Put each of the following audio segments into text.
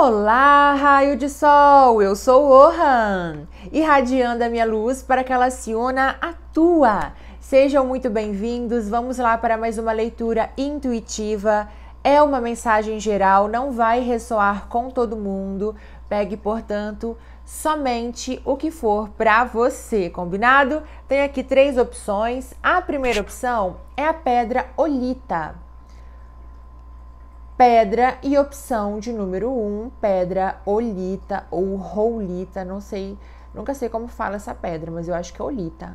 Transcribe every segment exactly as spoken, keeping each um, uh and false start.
Olá, raio de sol! Eu sou Ohan, irradiando a minha luz para que ela se una à tua. Sejam muito bem-vindos, vamos lá para mais uma leitura intuitiva. É uma mensagem geral, não vai ressoar com todo mundo. Pegue, portanto, somente o que for para você, combinado? Tem aqui três opções. A primeira opção é a pedra olita. Pedra e opção de número um, pedra olita ou roulita, não sei, nunca sei como fala essa pedra, mas eu acho que é olita.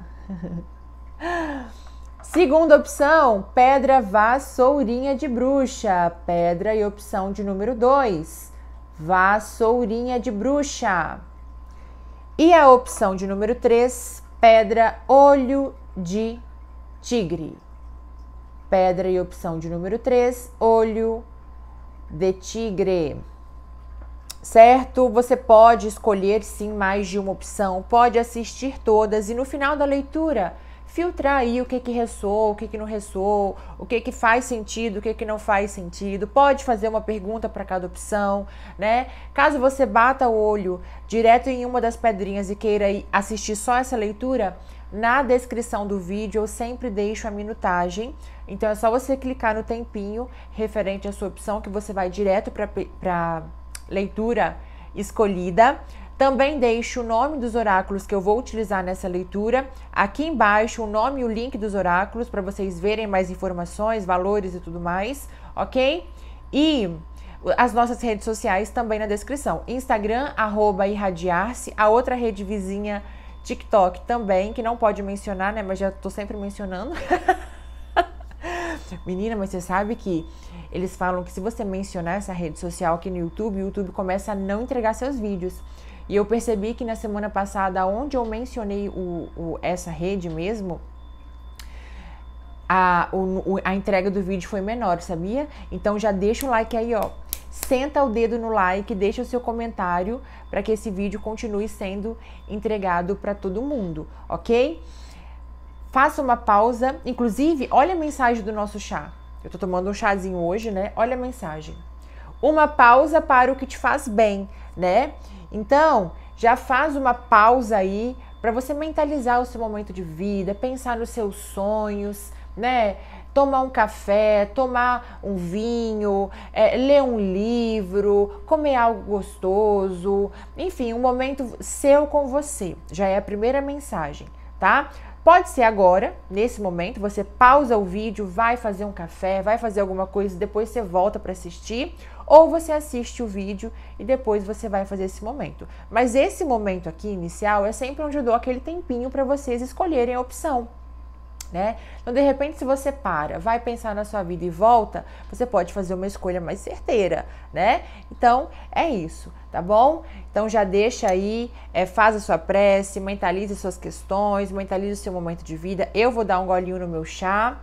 Segunda opção, pedra vassourinha de bruxa, pedra e opção de número dois, vassourinha de bruxa. E a opção de número três, pedra olho de tigre. Pedra e opção de número três, olho de tigre, certo? Você pode escolher sim mais de uma opção, pode assistir todas e no final da leitura filtrar aí o que que ressoou, o que que não ressoou, o que que faz sentido, o que que não faz sentido. Pode fazer uma pergunta para cada opção, né? Caso você bata o olho direto em uma das pedrinhas e queira assistir só essa leitura, na descrição do vídeo eu sempre deixo a minutagem, então é só você clicar no tempinho referente à sua opção que você vai direto para a leitura escolhida. Também deixo o nome dos oráculos que eu vou utilizar nessa leitura, aqui embaixo o nome e o link dos oráculos para vocês verem mais informações, valores e tudo mais, ok? E as nossas redes sociais também na descrição, Instagram, arroba irradiar-se, a outra rede vizinha TikTok também, que não pode mencionar, né? Mas já tô sempre mencionando. Menina, mas você sabe que eles falam que se você mencionar essa rede social aqui no YouTube, o YouTube começa a não entregar seus vídeos. E eu percebi que na semana passada, onde eu mencionei o, o, essa rede mesmo, a, o, a entrega do vídeo foi menor, sabia? Então já deixa o like aí, ó. Senta o dedo no like, deixa o seu comentário para que esse vídeo continue sendo entregado para todo mundo, ok? Faça uma pausa, inclusive, olha a mensagem do nosso chá. Eu tô tomando um chazinho hoje, né? Olha a mensagem. Uma pausa para o que te faz bem, né? Então, já faz uma pausa aí para você mentalizar o seu momento de vida, pensar nos seus sonhos, né? Tomar um café, tomar um vinho, é, ler um livro, comer algo gostoso, enfim, um momento seu com você. Já é a primeira mensagem, tá? Pode ser agora, nesse momento, você pausa o vídeo, vai fazer um café, vai fazer alguma coisa, depois você volta para assistir, ou você assiste o vídeo e depois você vai fazer esse momento. Mas esse momento aqui inicial é sempre onde eu dou aquele tempinho para vocês escolherem a opção, né? Então, de repente, se você para, vai pensar na sua vida e volta, você pode fazer uma escolha mais certeira, né? Então, é isso, tá bom? Então, já deixa aí, é, faz a sua prece, mentalize suas questões, mentalize o seu momento de vida. Eu vou dar um golinho no meu chá.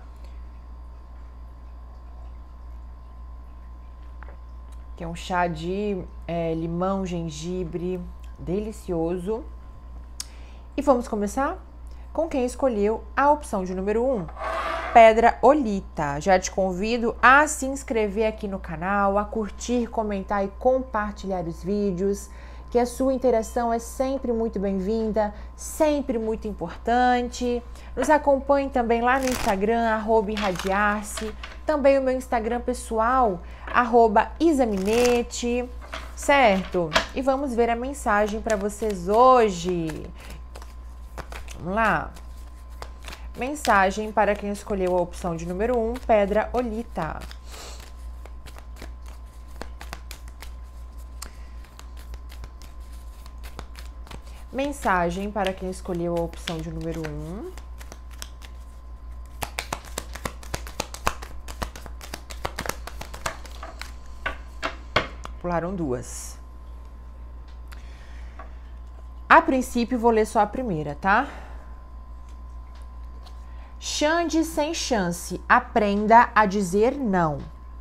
Que é um chá de é, limão, gengibre, delicioso. E vamos começar com quem escolheu a opção de número um, pedra olita. Já te convido a se inscrever aqui no canal, a curtir, comentar e compartilhar os vídeos, que a sua interação é sempre muito bem-vinda, sempre muito importante. Nos acompanhe também lá no Instagram, arroba irradiar-se, também o meu Instagram pessoal, arroba isaminete, certo? E vamos ver a mensagem para vocês hoje. Vamos lá. Mensagem para quem escolheu a opção de número um, pedra olita. Mensagem para quem escolheu a opção de número um. Pularam duas. A princípio, vou ler só a primeira, tá? Xande sem chance, aprenda a dizer não.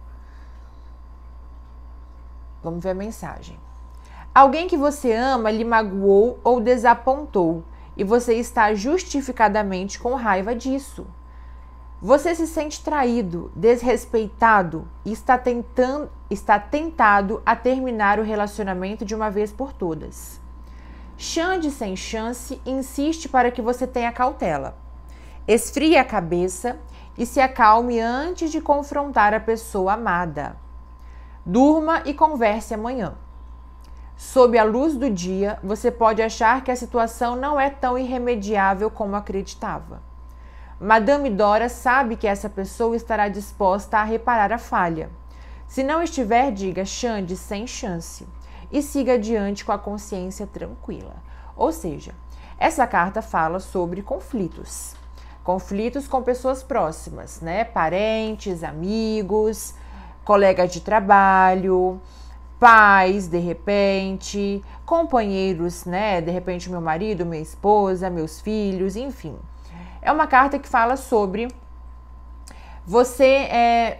Vamos ver a mensagem. Alguém que você ama lhe magoou ou desapontou e você está justificadamente com raiva disso. Você se sente traído, desrespeitado e está, tentando, está tentado a terminar o relacionamento de uma vez por todas. Xande sem chance insiste para que você tenha cautela. Esfrie a cabeça e se acalme antes de confrontar a pessoa amada. Durma e converse amanhã. Sob a luz do dia, você pode achar que a situação não é tão irremediável como acreditava. Madame Dora sabe que essa pessoa estará disposta a reparar a falha. Se não estiver, diga Xande sem chance e siga adiante com a consciência tranquila. Ou seja, essa carta fala sobre conflitos. Conflitos com pessoas próximas, né? Parentes, amigos, colegas de trabalho, pais, de repente, companheiros, né? De repente, meu marido, minha esposa, meus filhos, enfim. É uma carta que fala sobre você é,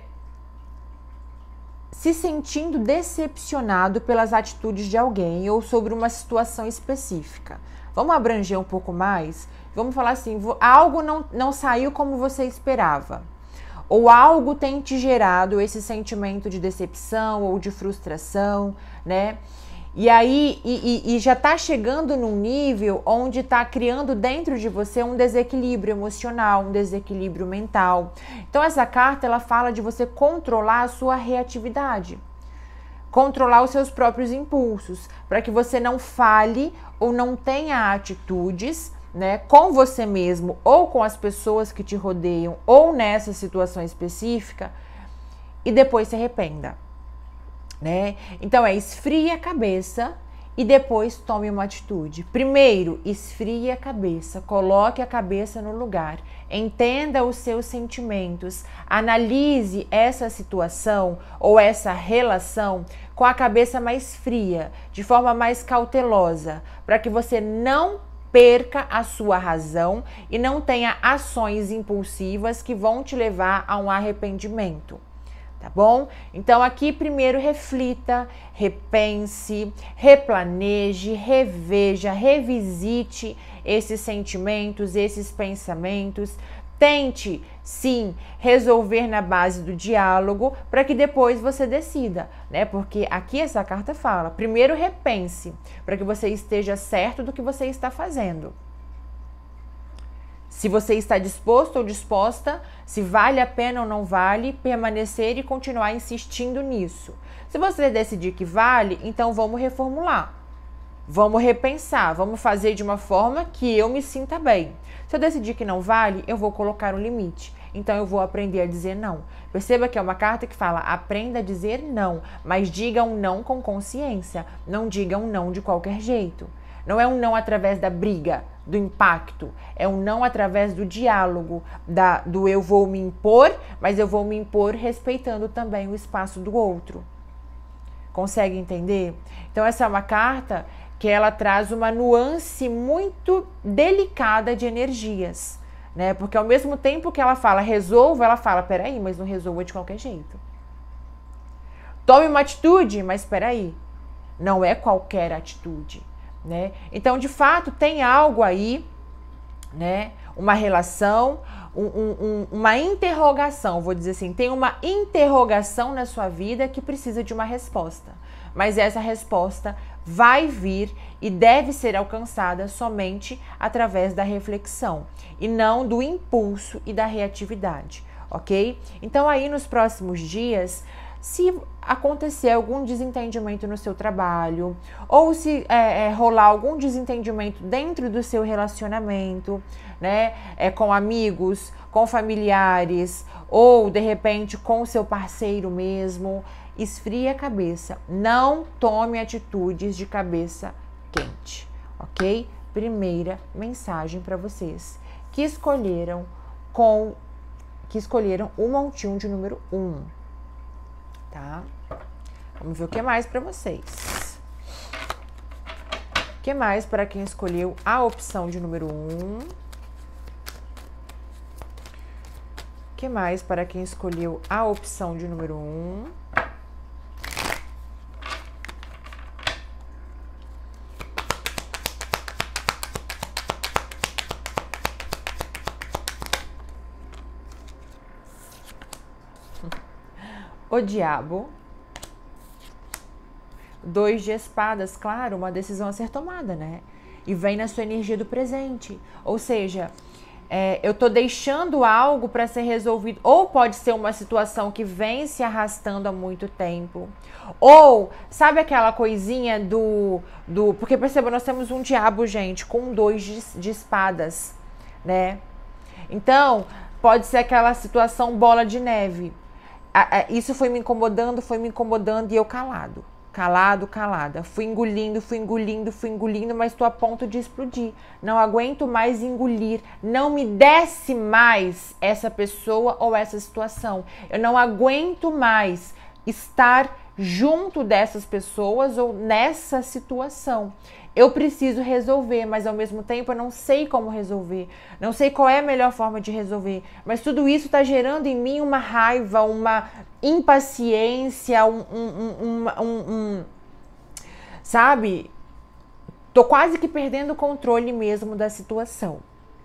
se sentindo decepcionado pelas atitudes de alguém ou sobre uma situação específica. Vamos abranger um pouco mais? Vamos falar assim, algo não, não saiu como você esperava. Ou algo tem te gerado esse sentimento de decepção ou de frustração, né? E aí, e, e, e já tá chegando num nível onde tá criando dentro de você um desequilíbrio emocional, um desequilíbrio mental. Então, essa carta, ela fala de você controlar a sua reatividade. Controlar os seus próprios impulsos, para que você não fale ou não tenha atitudes, né, com você mesmo ou com as pessoas que te rodeiam ou nessa situação específica e depois se arrependa. Né? Então é esfrie a cabeça e depois tome uma atitude. Primeiro, esfrie a cabeça, coloque a cabeça no lugar, entenda os seus sentimentos, analise essa situação ou essa relação com a cabeça mais fria, de forma mais cautelosa, para que você não perca a sua razão e não tenha ações impulsivas que vão te levar a um arrependimento. Tá bom? Então aqui primeiro reflita, repense, replaneje, reveja, revisite esses sentimentos, esses pensamentos. Tente, sim, resolver na base do diálogo para que depois você decida, né? Porque aqui essa carta fala, primeiro repense, para que você esteja certo do que você está fazendo. Se você está disposto ou disposta, se vale a pena ou não vale, permanecer e continuar insistindo nisso. Se você decidir que vale, então vamos reformular. Vamos repensar, vamos fazer de uma forma que eu me sinta bem. Se eu decidir que não vale, eu vou colocar um limite. Então eu vou aprender a dizer não. Perceba que é uma carta que fala, aprenda a dizer não, mas diga um não com consciência. Não diga um não de qualquer jeito. Não é um não através da briga, do impacto. É um não através do diálogo, da, do eu vou me impor, mas eu vou me impor respeitando também o espaço do outro. Consegue entender? Então essa é uma carta que ela traz uma nuance muito delicada de energias, né? Porque ao mesmo tempo que ela fala resolva, ela fala, peraí, mas não resolva de qualquer jeito. Tome uma atitude, mas peraí, não é qualquer atitude. Né? Então, de fato, tem algo aí, né? Uma relação, um, um, uma interrogação, vou dizer assim, tem uma interrogação na sua vida que precisa de uma resposta. Mas essa resposta vai vir e deve ser alcançada somente através da reflexão e não do impulso e da reatividade, ok? Então, aí nos próximos dias, se acontecer algum desentendimento no seu trabalho, ou se é, é, rolar algum desentendimento dentro do seu relacionamento, né, é, com amigos, com familiares, ou de repente com o seu parceiro mesmo, esfrie a cabeça, não tome atitudes de cabeça quente, ok? Primeira mensagem para vocês que escolheram com que escolheram o montinho de número um. Tá? Vamos ver o que mais para vocês. O que mais para quem escolheu a opção de número um? O que mais para quem escolheu a opção de número um? o diabo. Dois de espadas, claro, uma decisão a ser tomada, né? E vem na sua energia do presente. Ou seja, é, eu tô deixando algo para ser resolvido. Ou pode ser uma situação que vem se arrastando há muito tempo. Ou, sabe aquela coisinha do... do porque perceba, nós temos um diabo, gente, com dois de, de espadas, né? Então, pode ser aquela situação bola de neve. A, a, isso foi me incomodando, foi me incomodando e eu calado. Calado, calada. Fui engolindo, fui engolindo, fui engolindo, mas estou a ponto de explodir. Não aguento mais engolir. Não me desce mais essa pessoa ou essa situação. Eu não aguento mais estar junto dessas pessoas ou nessa situação. Eu preciso resolver, mas ao mesmo tempo eu não sei como resolver. Não sei qual é a melhor forma de resolver. Mas tudo isso está gerando em mim uma raiva, uma impaciência, um, um, um, um, um, sabe? Tô quase que perdendo o controle mesmo da situação.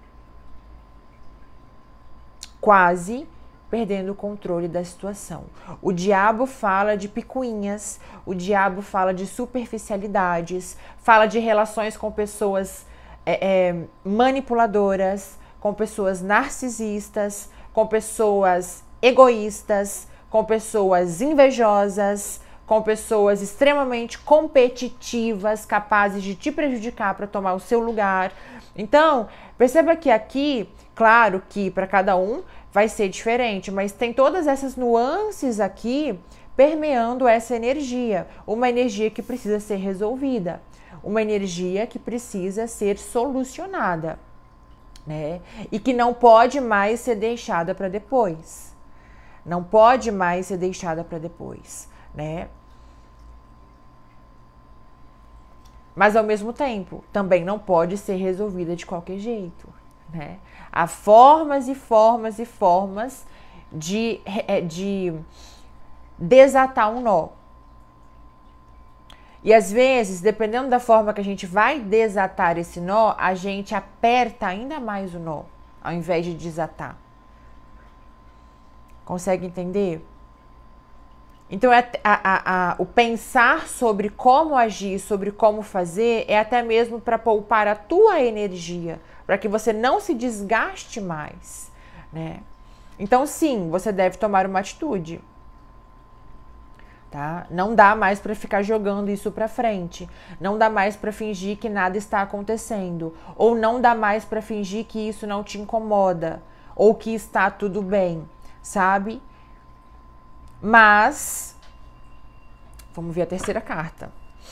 Quase perdendo o controle da situação. O diabo fala de picuinhas, o diabo fala de superficialidades, fala de relações com pessoas é, é, manipuladoras, com pessoas narcisistas, com pessoas egoístas, com pessoas invejosas, com pessoas extremamente competitivas, capazes de te prejudicar para tomar o seu lugar. Então, perceba que aqui, claro que para cada um vai ser diferente, mas tem todas essas nuances aqui permeando essa energia. Uma energia que precisa ser resolvida, uma energia que precisa ser solucionada, né? E que não pode mais ser deixada para depois. Não pode mais ser deixada para depois, né? Mas ao mesmo tempo, também não pode ser resolvida de qualquer jeito, né? Há formas e formas e formas de, de desatar um nó. E às vezes, dependendo da forma que a gente vai desatar esse nó, a gente aperta ainda mais o nó, ao invés de desatar. Consegue entender? Então, é a, a, a, o pensar sobre como agir, sobre como fazer, é até mesmo para poupar a tua energia, para que você não se desgaste mais, né? Então, sim, você deve tomar uma atitude, tá? Não dá mais para ficar jogando isso para frente, não dá mais para fingir que nada está acontecendo, ou não dá mais para fingir que isso não te incomoda, ou que está tudo bem, sabe? Mas, vamos ver a terceira carta.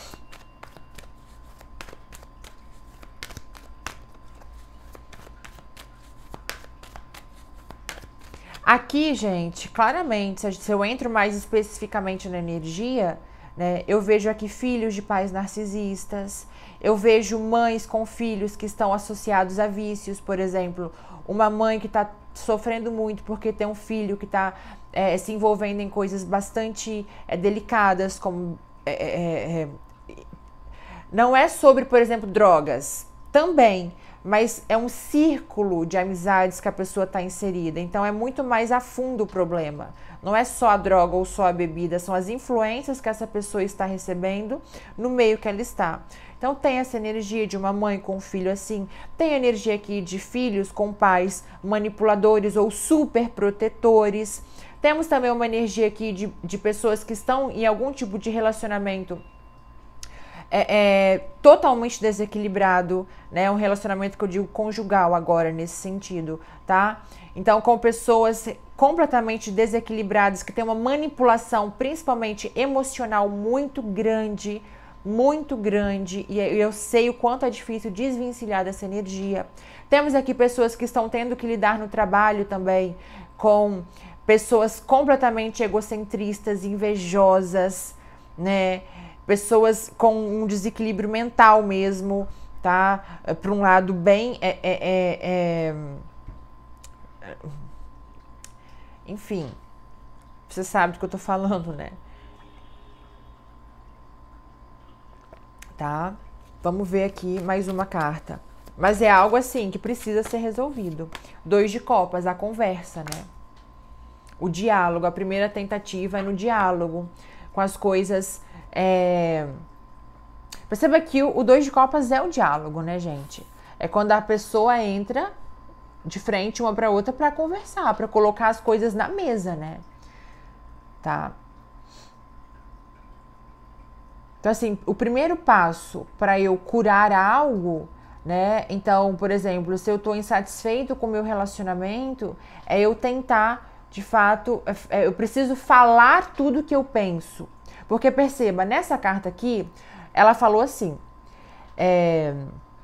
Aqui, gente, claramente, se eu entro mais especificamente na energia, né, eu vejo aqui filhos de pais narcisistas, eu vejo mães com filhos que estão associados a vícios, por exemplo, uma mãe que está sofrendo muito porque tem um filho que está é, se envolvendo em coisas bastante é, delicadas, como é, é, é, não é sobre, por exemplo, drogas, também, mas é um círculo de amizades que a pessoa está inserida, então é muito mais a fundo o problema. Não é só a droga ou só a bebida, são as influências que essa pessoa está recebendo no meio que ela está. Então tem essa energia de uma mãe com um filho assim, tem a energia aqui de filhos com pais manipuladores ou super protetores. Temos também uma energia aqui de, de pessoas que estão em algum tipo de relacionamento É, é totalmente desequilibrado, né? Um relacionamento que eu digo conjugal agora, nesse sentido, tá? Então, com pessoas completamente desequilibradas, que tem uma manipulação, principalmente emocional, muito grande, muito grande, e eu sei o quanto é difícil desvencilhar dessa energia. Temos aqui pessoas que estão tendo que lidar no trabalho também com pessoas completamente egocentristas, invejosas, né? Pessoas com um desequilíbrio mental mesmo, tá? Para um lado bem... É, é, é, é... Enfim, você sabe do que eu tô falando, né? Tá? Vamos ver aqui mais uma carta. Mas é algo assim que precisa ser resolvido. Dois de copas, a conversa, né? O diálogo, a primeira tentativa é no diálogo, com as coisas... É... Perceba que o, o dois de copas é o diálogo, né, gente? É quando a pessoa entra de frente uma para outra para conversar, para colocar as coisas na mesa, né? Tá? Então, assim, o primeiro passo para eu curar algo, né? Então, por exemplo, se eu tô insatisfeito com o meu relacionamento, é eu tentar, de fato, é, eu preciso falar tudo que eu penso. Porque perceba, nessa carta aqui, ela falou assim, é,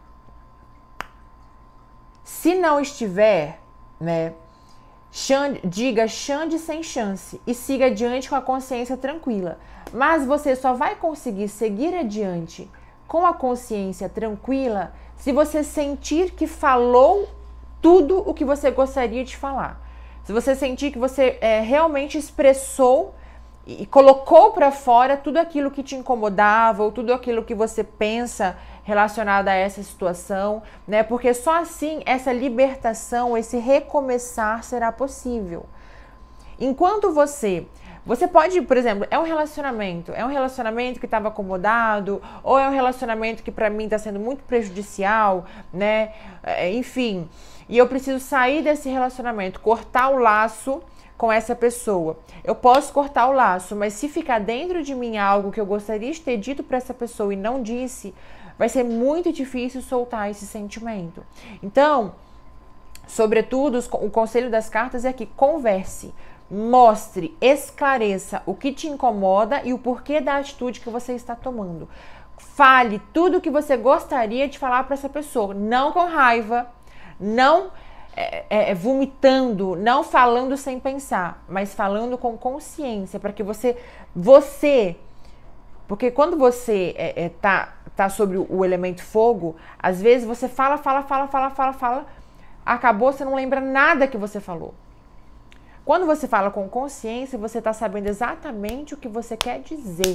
se não estiver, né, Xande, diga Xande sem chance e siga adiante com a consciência tranquila. Mas você só vai conseguir seguir adiante com a consciência tranquila se você sentir que falou tudo o que você gostaria de falar. Se você sentir que você é, realmente expressou e colocou para fora tudo aquilo que te incomodava ou tudo aquilo que você pensa relacionado a essa situação, né? Porque só assim essa libertação, esse recomeçar será possível. Enquanto você, você pode, por exemplo, é um relacionamento, é um relacionamento que estava acomodado, ou é um relacionamento que para mim está sendo muito prejudicial, né? Enfim, e eu preciso sair desse relacionamento, cortar o laço com essa pessoa. Eu posso cortar o laço, mas se ficar dentro de mim algo que eu gostaria de ter dito para essa pessoa e não disse, vai ser muito difícil soltar esse sentimento. Então, sobretudo, o conselho das cartas é que converse, mostre, esclareça o que te incomoda e o porquê da atitude que você está tomando. Fale tudo o que você gostaria de falar para essa pessoa, não com raiva, não É, é, vomitando, não falando sem pensar, mas falando com consciência, para que você, você, porque quando você é, é, tá, tá sobre o elemento fogo, às vezes você fala, fala, fala, fala, fala, fala, acabou, você não lembra nada que você falou. Quando você fala com consciência, você está sabendo exatamente o que você quer dizer,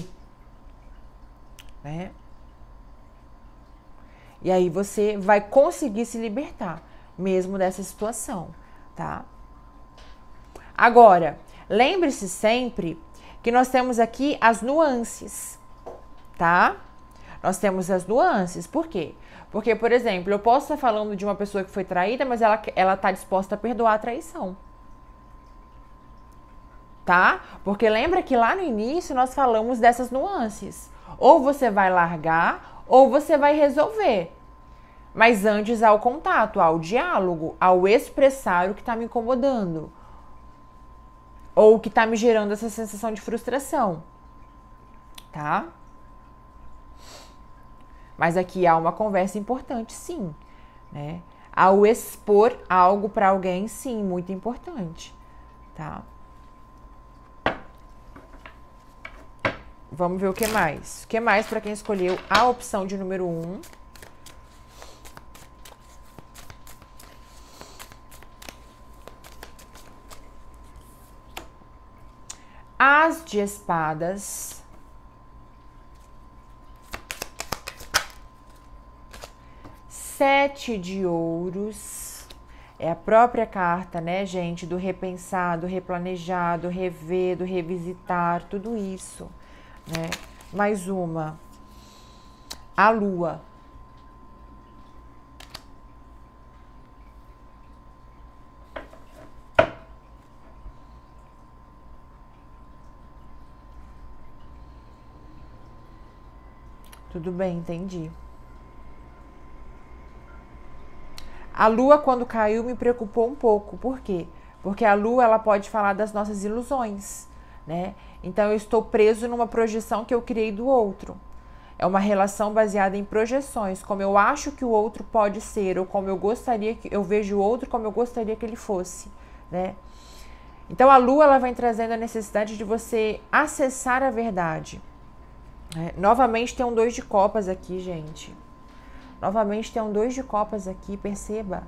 né? E aí você vai conseguir se libertar mesmo dessa situação, tá? Agora, lembre-se sempre que nós temos aqui as nuances, tá? Nós temos as nuances, por quê? Porque, por exemplo, eu posso estar falando de uma pessoa que foi traída, mas ela, ela tá disposta a perdoar a traição, tá? Porque lembra que lá no início nós falamos dessas nuances. Ou você vai largar, ou você vai resolver. Mas antes ao contato, ao diálogo, ao expressar o que está me incomodando. Ou o que está me gerando essa sensação de frustração. Tá? Mas aqui há uma conversa importante, sim. Né? Ao expor algo para alguém, sim, muito importante. Tá? Vamos ver o que mais. O que mais para quem escolheu a opção de número um? As de espadas, sete de ouros, é a própria carta, né, gente, do repensar, do replanejar, do rever, do revisitar, tudo isso, né? Mais uma, a lua. Tudo bem, entendi. A lua, quando caiu, me preocupou um pouco. Por quê? Porque a lua, ela pode falar das nossas ilusões, né? Então, eu estou preso numa projeção que eu criei do outro. É uma relação baseada em projeções, como eu acho que o outro pode ser, ou como eu gostaria que eu vejo o outro como eu gostaria que ele fosse, né? Então, a lua, ela vem trazendo a necessidade de você acessar a verdade. É, novamente tem um dois de copas aqui, gente. Novamente tem um dois de copas aqui, perceba.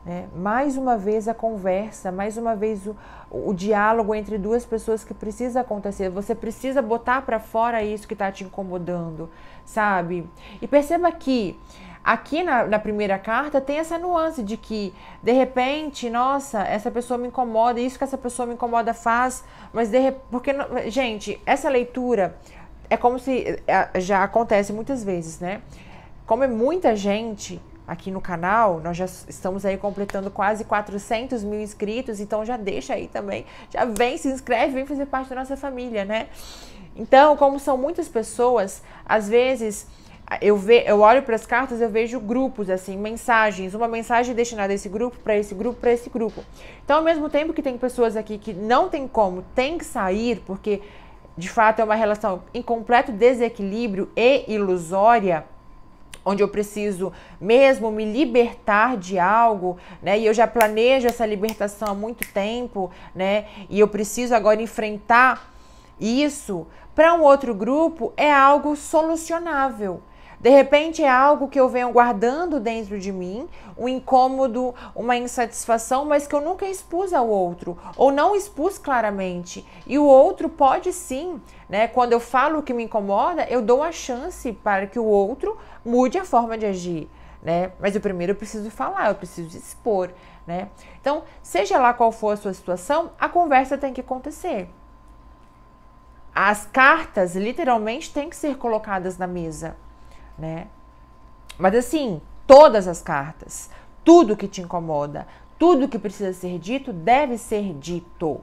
né? Mais uma vez a conversa, mais uma vez o, o diálogo entre duas pessoas que precisa acontecer. Você precisa botar para fora isso que está te incomodando, sabe? E perceba que aqui na, na primeira carta tem essa nuance de que, de repente, nossa, essa pessoa me incomoda, isso que essa pessoa me incomoda faz, mas de repente, porque, gente, essa leitura é como se, já acontece muitas vezes, né? Como é muita gente aqui no canal, nós já estamos aí completando quase quatrocentos mil inscritos, então já deixa aí também, já vem, se inscreve, vem fazer parte da nossa família, né? Então, como são muitas pessoas, às vezes eu, ve, eu olho para as cartas, eu vejo grupos, assim, mensagens, uma mensagem destinada a esse grupo, para esse grupo, para esse grupo. Então, ao mesmo tempo que tem pessoas aqui que não tem como, tem que sair, porque de fato é uma relação em completo desequilíbrio e ilusória, onde eu preciso mesmo me libertar de algo, né? E eu já planejo essa libertação há muito tempo, né? E eu preciso agora enfrentar isso. Para um outro grupo é algo solucionável. De repente é algo que eu venho guardando dentro de mim, um incômodo, uma insatisfação, mas que eu nunca expus ao outro, ou não expus claramente. E o outro pode sim, né? Quando eu falo o que me incomoda, eu dou a chance para que o outro mude a forma de agir, né? Mas eu primeiro eu preciso falar, eu preciso expor, né? Então, seja lá qual for a sua situação, a conversa tem que acontecer. As cartas, literalmente, têm que ser colocadas na mesa, né? Mas assim, todas as cartas, tudo que te incomoda, tudo que precisa ser dito, deve ser dito.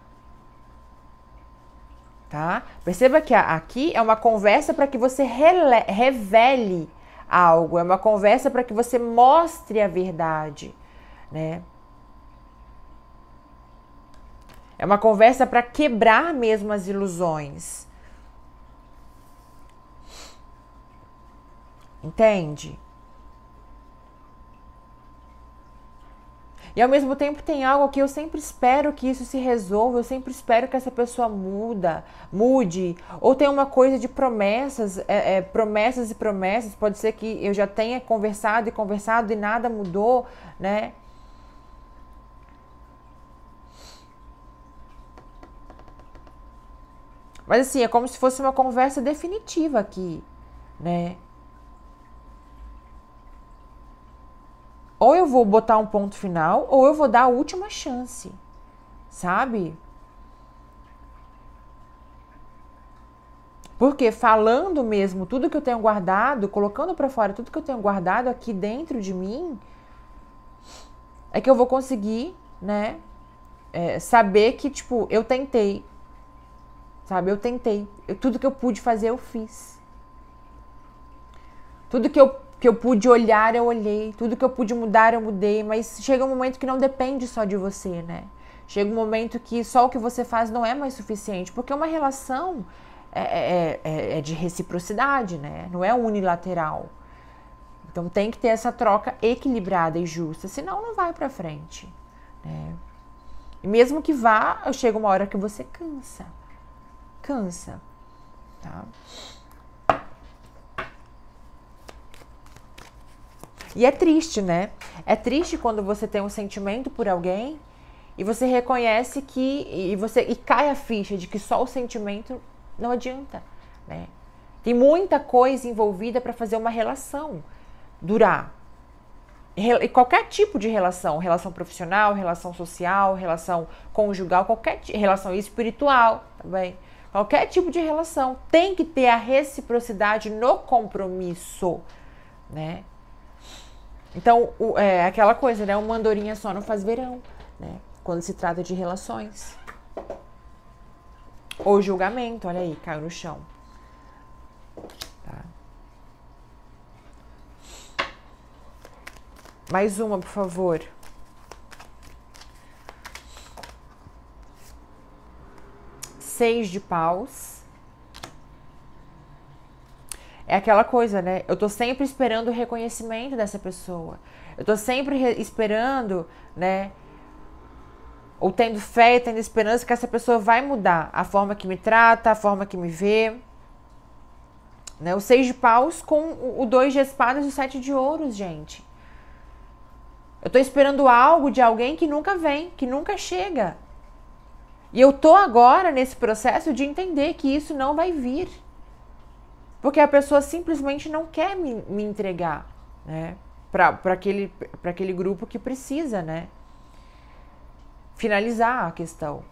Tá? Perceba que aqui é uma conversa para que você rele, revele algo, é uma conversa para que você mostre a verdade, né? É uma conversa para quebrar mesmo as ilusões. Entende? E ao mesmo tempo tem algo que eu sempre espero que isso se resolva, eu sempre espero que essa pessoa muda, mude. Ou tem uma coisa de promessas, é, é, promessas e promessas, pode ser que eu já tenha conversado e conversado e nada mudou, né? Mas assim, é como se fosse uma conversa definitiva aqui, né? Ou eu vou botar um ponto final, ou eu vou dar a última chance, sabe? Porque falando mesmo tudo que eu tenho guardado, colocando para fora tudo que eu tenho guardado aqui dentro de mim, é que eu vou conseguir, né, é, saber que, tipo, eu tentei, sabe? Eu tentei. Eu, tudo que eu pude fazer, eu fiz. Tudo que eu que eu pude olhar, eu olhei. Tudo que eu pude mudar, eu mudei. Mas chega um momento que não depende só de você, né? Chega um momento que só o que você faz não é mais suficiente. Porque uma relação é, é, é, é de reciprocidade, né? Não é unilateral. Então tem que ter essa troca equilibrada e justa. Senão não vai pra frente, né? E mesmo que vá, chega uma hora que você cansa. Cansa, tá? E é triste, né? É triste quando você tem um sentimento por alguém e você reconhece que... E, você, e cai a ficha de que só o sentimento não adianta, né? Tem muita coisa envolvida para fazer uma relação durar. E qualquer tipo de relação. Relação profissional, relação social, relação conjugal, qualquer relação espiritual também. Qualquer tipo de relação tem que ter a reciprocidade no compromisso, né? Então, o, é aquela coisa, né? Uma andorinha só não faz verão, né? Quando se trata de relações. Ou julgamento, olha aí, caiu no chão. Tá. Mais uma, por favor. Seis de paus. É aquela coisa, né? Eu tô sempre esperando o reconhecimento dessa pessoa. Eu tô sempre esperando, né? Ou tendo fé, tendo esperança que essa pessoa vai mudar a forma que me trata, a forma que me vê. Né? O seis de paus com o dois de espadas e o sete de ouros, gente. Eu tô esperando algo de alguém que nunca vem, que nunca chega. E eu tô agora nesse processo de entender que isso não vai vir. Porque a pessoa simplesmente não quer me, me entregar, né? Para aquele, para aquele grupo que precisa, né? Finalizar a questão.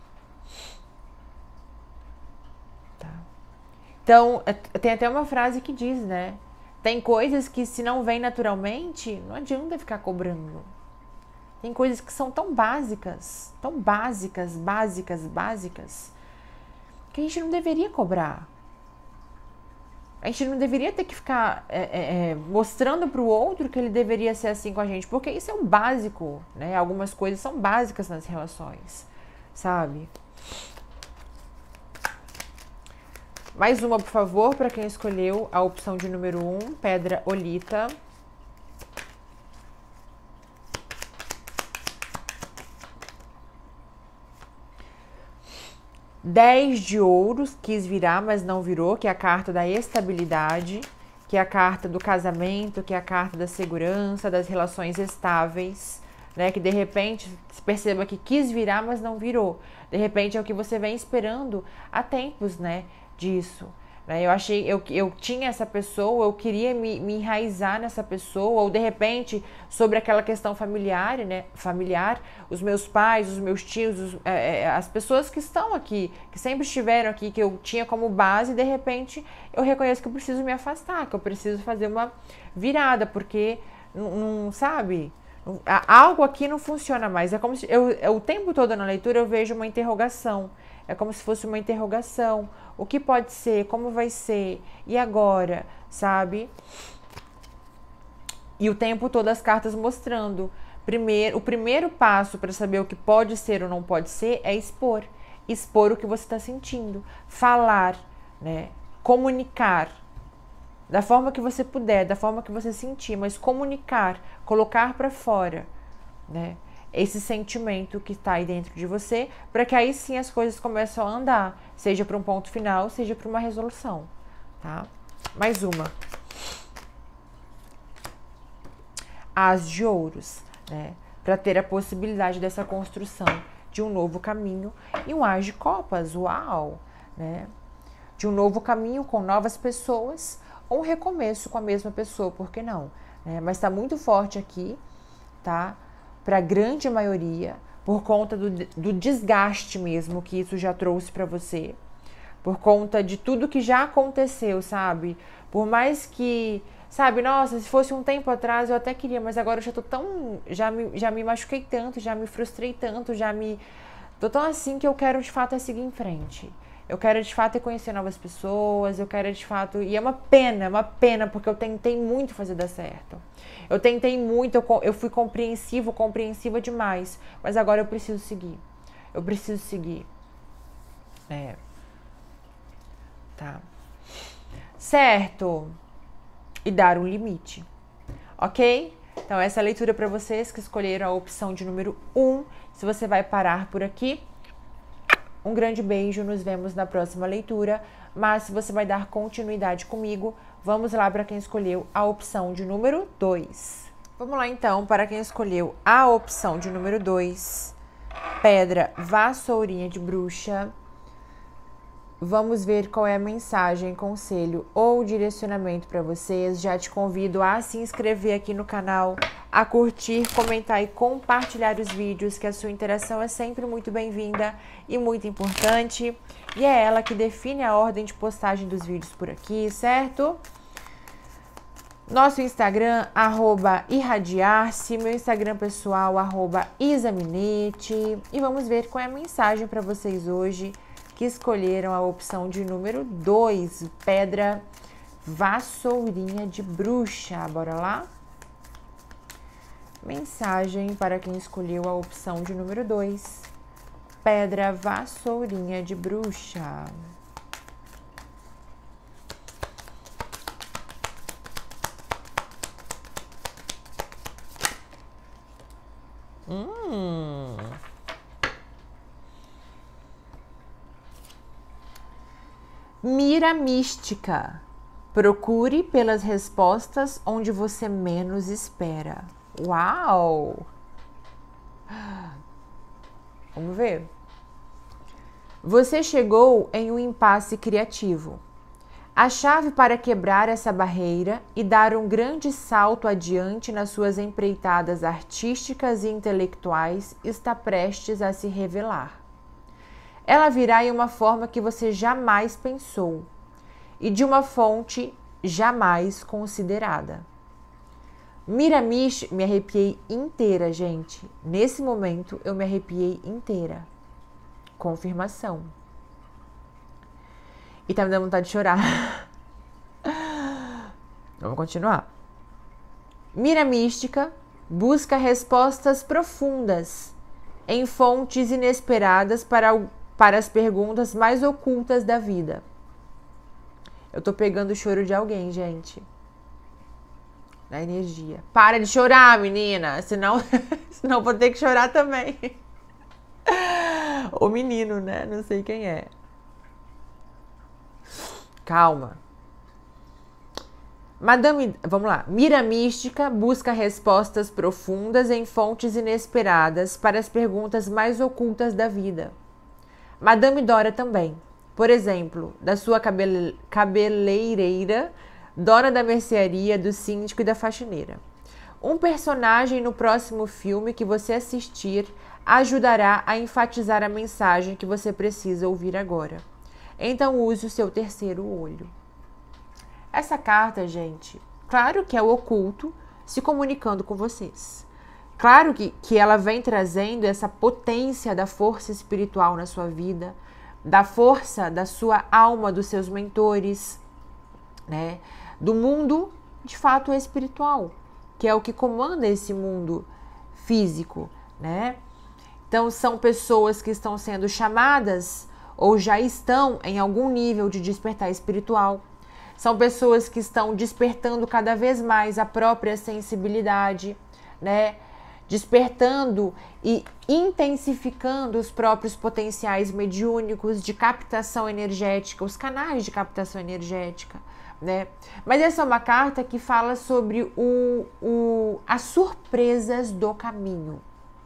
Tá. Então, tem até uma frase que diz, né? Tem coisas que se não vem naturalmente, não adianta ficar cobrando. Tem coisas que são tão básicas, tão básicas, básicas, básicas, que a gente não deveria cobrar. A gente não deveria ter que ficar é, é, mostrando para o outro que ele deveria ser assim com a gente, porque isso é um básico, né? Algumas coisas são básicas nas relações, sabe? Mais uma, por favor, para quem escolheu a opção de número um, pedra olita. dez de ouros, quis virar, mas não virou, que é a carta da estabilidade, que é a carta do casamento, que é a carta da segurança, das relações estáveis, né? Que de repente se perceba que quis virar, mas não virou. De repente é o que você vem esperando há tempos, né? Disso. Né? Eu achei, eu, eu tinha essa pessoa, eu queria me, me enraizar nessa pessoa, ou de repente, sobre aquela questão familiar, né? Familiar, os meus pais, os meus tios, os, é, as pessoas que estão aqui, que sempre estiveram aqui, que eu tinha como base, de repente eu reconheço que eu preciso me afastar, que eu preciso fazer uma virada, porque não, não sabe? Algo aqui não funciona mais. É como se eu, eu, o tempo todo na leitura eu vejo uma interrogação. É como se fosse uma interrogação. O que pode ser? Como vai ser? E agora? Sabe? E o tempo todo as cartas mostrando. Primeiro, o primeiro passo para saber o que pode ser ou não pode ser é expor. Expor o que você está sentindo. Falar, né? Comunicar. Da forma que você puder, da forma que você sentir, mas comunicar, colocar para fora, né? Esse sentimento que está aí dentro de você, para que aí sim as coisas começam a andar, seja para um ponto final, seja para uma resolução, tá? Mais uma. As de ouros, né? Para ter a possibilidade dessa construção de um novo caminho, e um as de copas, uau, né? De um novo caminho com novas pessoas, ou um recomeço com a mesma pessoa, por que não? É, mas está muito forte aqui, tá? Para a grande maioria, por conta do, do desgaste mesmo que isso já trouxe para você, por conta de tudo que já aconteceu, sabe? Por mais que, sabe, nossa, se fosse um tempo atrás eu até queria, mas agora eu já tô tão, já me, já me machuquei tanto, já me frustrei tanto, já me, tô tão assim que eu quero de fato é seguir em frente. Eu quero de fato é conhecer novas pessoas, eu quero de fato... E é uma pena, é uma pena, porque eu tentei muito fazer dar certo. Eu tentei muito, eu, eu fui compreensivo, compreensiva demais. Mas agora eu preciso seguir. Eu preciso seguir. É. Tá. Certo. E dar um limite. Ok? Então essa é a leitura para vocês que escolheram a opção de número um. Se você vai parar por aqui... Um grande beijo, nos vemos na próxima leitura, mas se você vai dar continuidade comigo, vamos lá para quem escolheu a opção de número dois. Vamos lá então para quem escolheu a opção de número dois, pedra vassourinha de bruxa. Vamos ver qual é a mensagem, conselho ou direcionamento para vocês. Já te convido a se inscrever aqui no canal, a curtir, comentar e compartilhar os vídeos, que a sua interação é sempre muito bem-vinda e muito importante. E é ela que define a ordem de postagem dos vídeos por aqui, certo? Nosso Instagram, arroba irradiar-se, meu Instagram pessoal, arroba isaminete. E vamos ver qual é a mensagem para vocês hoje, que escolheram a opção de número dois, pedra vassourinha de bruxa. Bora lá? Mensagem para quem escolheu a opção de número dois, pedra vassourinha de bruxa. Hum... Mira mística. Procure pelas respostas onde você menos espera. Uau! Vamos ver. Você chegou em um impasse criativo. A chave para quebrar essa barreira e dar um grande salto adiante nas suas empreitadas artísticas e intelectuais está prestes a se revelar. Ela virá em uma forma que você jamais pensou e de uma fonte jamais considerada. Miramichi, me arrepiei inteira, gente. Nesse momento eu me arrepiei inteira. Confirmação. E tá me dando vontade de chorar. Vamos continuar. Mira mística busca respostas profundas em fontes inesperadas para, para as perguntas mais ocultas da vida. Eu tô pegando o choro de alguém, gente. Na energia. Para de chorar, menina. Senão, senão eu vou ter que chorar também. O menino, né? Não sei quem é. Calma. Madame, vamos lá. Mira mística busca respostas profundas em fontes inesperadas para as perguntas mais ocultas da vida. Madame Dora também. Por exemplo, da sua cabele, cabeleireira, Dora da mercearia, do síndico e da faxineira. Um personagem no próximo filme que você assistir ajudará a enfatizar a mensagem que você precisa ouvir agora. Então use o seu terceiro olho. Essa carta, gente, claro que é o oculto se comunicando com vocês. Claro que, que ela vem trazendo essa potência da força espiritual na sua vida, da força da sua alma, dos seus mentores, né? Do mundo, de fato, espiritual, que é o que comanda esse mundo físico, né? Então, são pessoas que estão sendo chamadas ou já estão em algum nível de despertar espiritual. São pessoas que estão despertando cada vez mais a própria sensibilidade, né? Despertando e intensificando os próprios potenciais mediúnicos de captação energética, os canais de captação energética, né? Mas essa é uma carta que fala sobre o, o, as surpresas do caminho,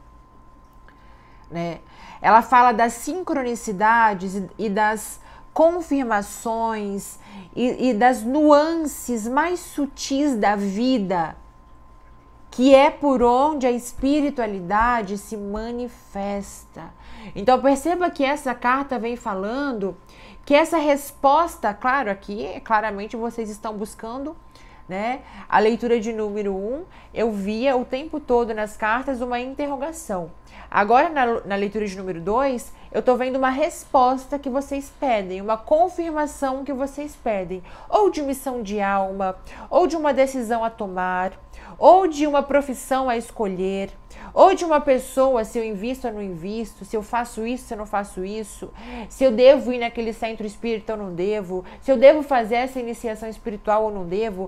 né? Ela fala das sincronicidades e das confirmações e, e das nuances mais sutis da vida, que é por onde a espiritualidade se manifesta. Então perceba que essa carta vem falando que essa resposta, claro, aqui claramente vocês estão buscando, né? A leitura de número um, eu via o tempo todo nas cartas uma interrogação. Agora, na, na leitura de número dois, eu tô vendo uma resposta que vocês pedem, uma confirmação que vocês pedem, ou de missão de alma, ou de uma decisão a tomar, ou de uma profissão a escolher, ou de uma pessoa, se eu invisto ou não invisto, se eu faço isso, se eu não faço isso, se eu devo ir naquele centro espírita ou não devo, se eu devo fazer essa iniciação espiritual ou não devo.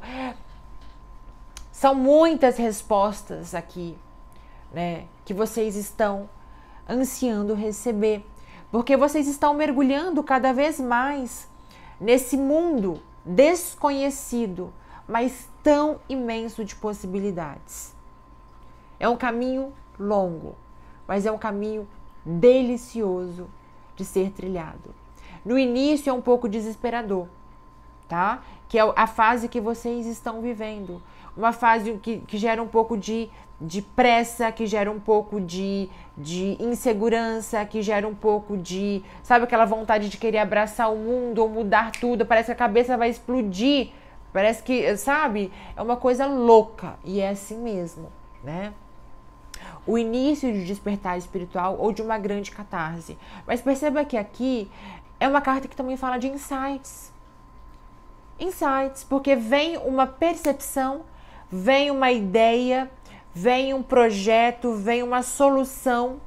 São muitas respostas aqui, né, que vocês estão ansiando receber, porque vocês estão mergulhando cada vez mais nesse mundo desconhecido, mas tão imenso de possibilidades. É um caminho longo, mas é um caminho delicioso de ser trilhado. No início é um pouco desesperador, tá? Que é a fase que vocês estão vivendo. Uma fase que, que gera um pouco de, de pressa, que gera um pouco de, de insegurança, que gera um pouco de... Sabe aquela vontade de querer abraçar o mundo ou mudar tudo? Parece que a cabeça vai explodir. Parece que, sabe? É uma coisa louca. E é assim mesmo, né? O início de despertar espiritual ou de uma grande catarse. Mas perceba que aqui é uma carta que também fala de insights. Insights, porque vem uma percepção, vem uma ideia, vem um projeto, vem uma solução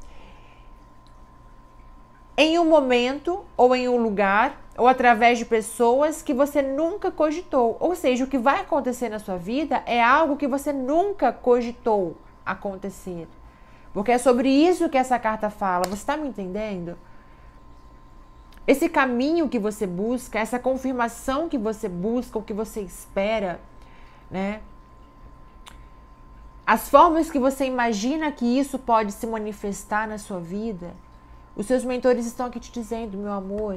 em um momento ou em um lugar ou através de pessoas que você nunca cogitou. Ou seja, o que vai acontecer na sua vida é algo que você nunca cogitou acontecer. Porque é sobre isso que essa carta fala. Você está me entendendo? Esse caminho que você busca, essa confirmação que você busca, o que você espera, né? as formas que você imagina que isso pode se manifestar na sua vida, os seus mentores estão aqui te dizendo, meu amor,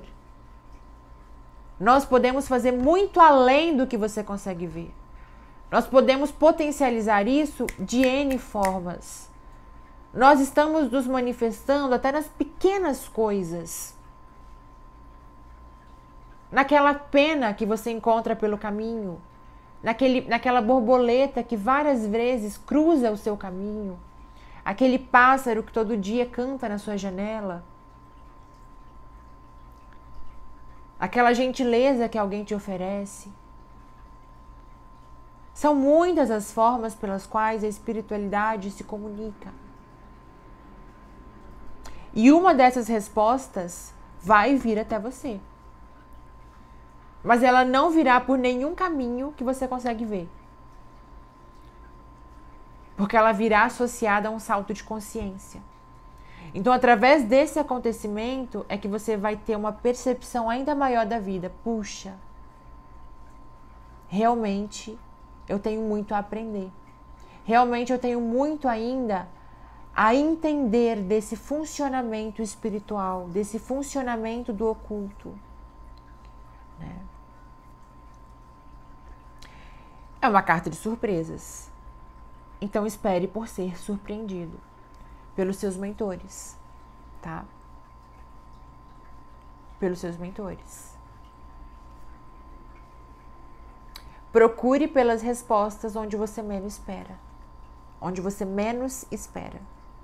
nós podemos fazer muito além do que você consegue ver. Nós podemos potencializar isso de N formas. Nós estamos nos manifestando até nas pequenas coisas. Naquela pena que você encontra pelo caminho, naquele, naquela borboleta que várias vezes cruza o seu caminho, aquele pássaro que todo dia canta na sua janela, aquela gentileza que alguém te oferece. São muitas as formas pelas quais a espiritualidade se comunica. E uma dessas respostas vai vir até você. Mas ela não virá por nenhum caminho que você consegue ver. Porque ela virá associada a um salto de consciência. Então, através desse acontecimento, é que você vai ter uma percepção ainda maior da vida. Puxa, realmente eu tenho muito a aprender. Realmente eu tenho muito ainda a entender desse funcionamento espiritual, desse funcionamento do oculto. Né? É uma carta de surpresas. Então espere por ser surpreendido pelos seus mentores, tá? Pelos seus mentores. Procure pelas respostas onde você menos espera. Onde você menos espera.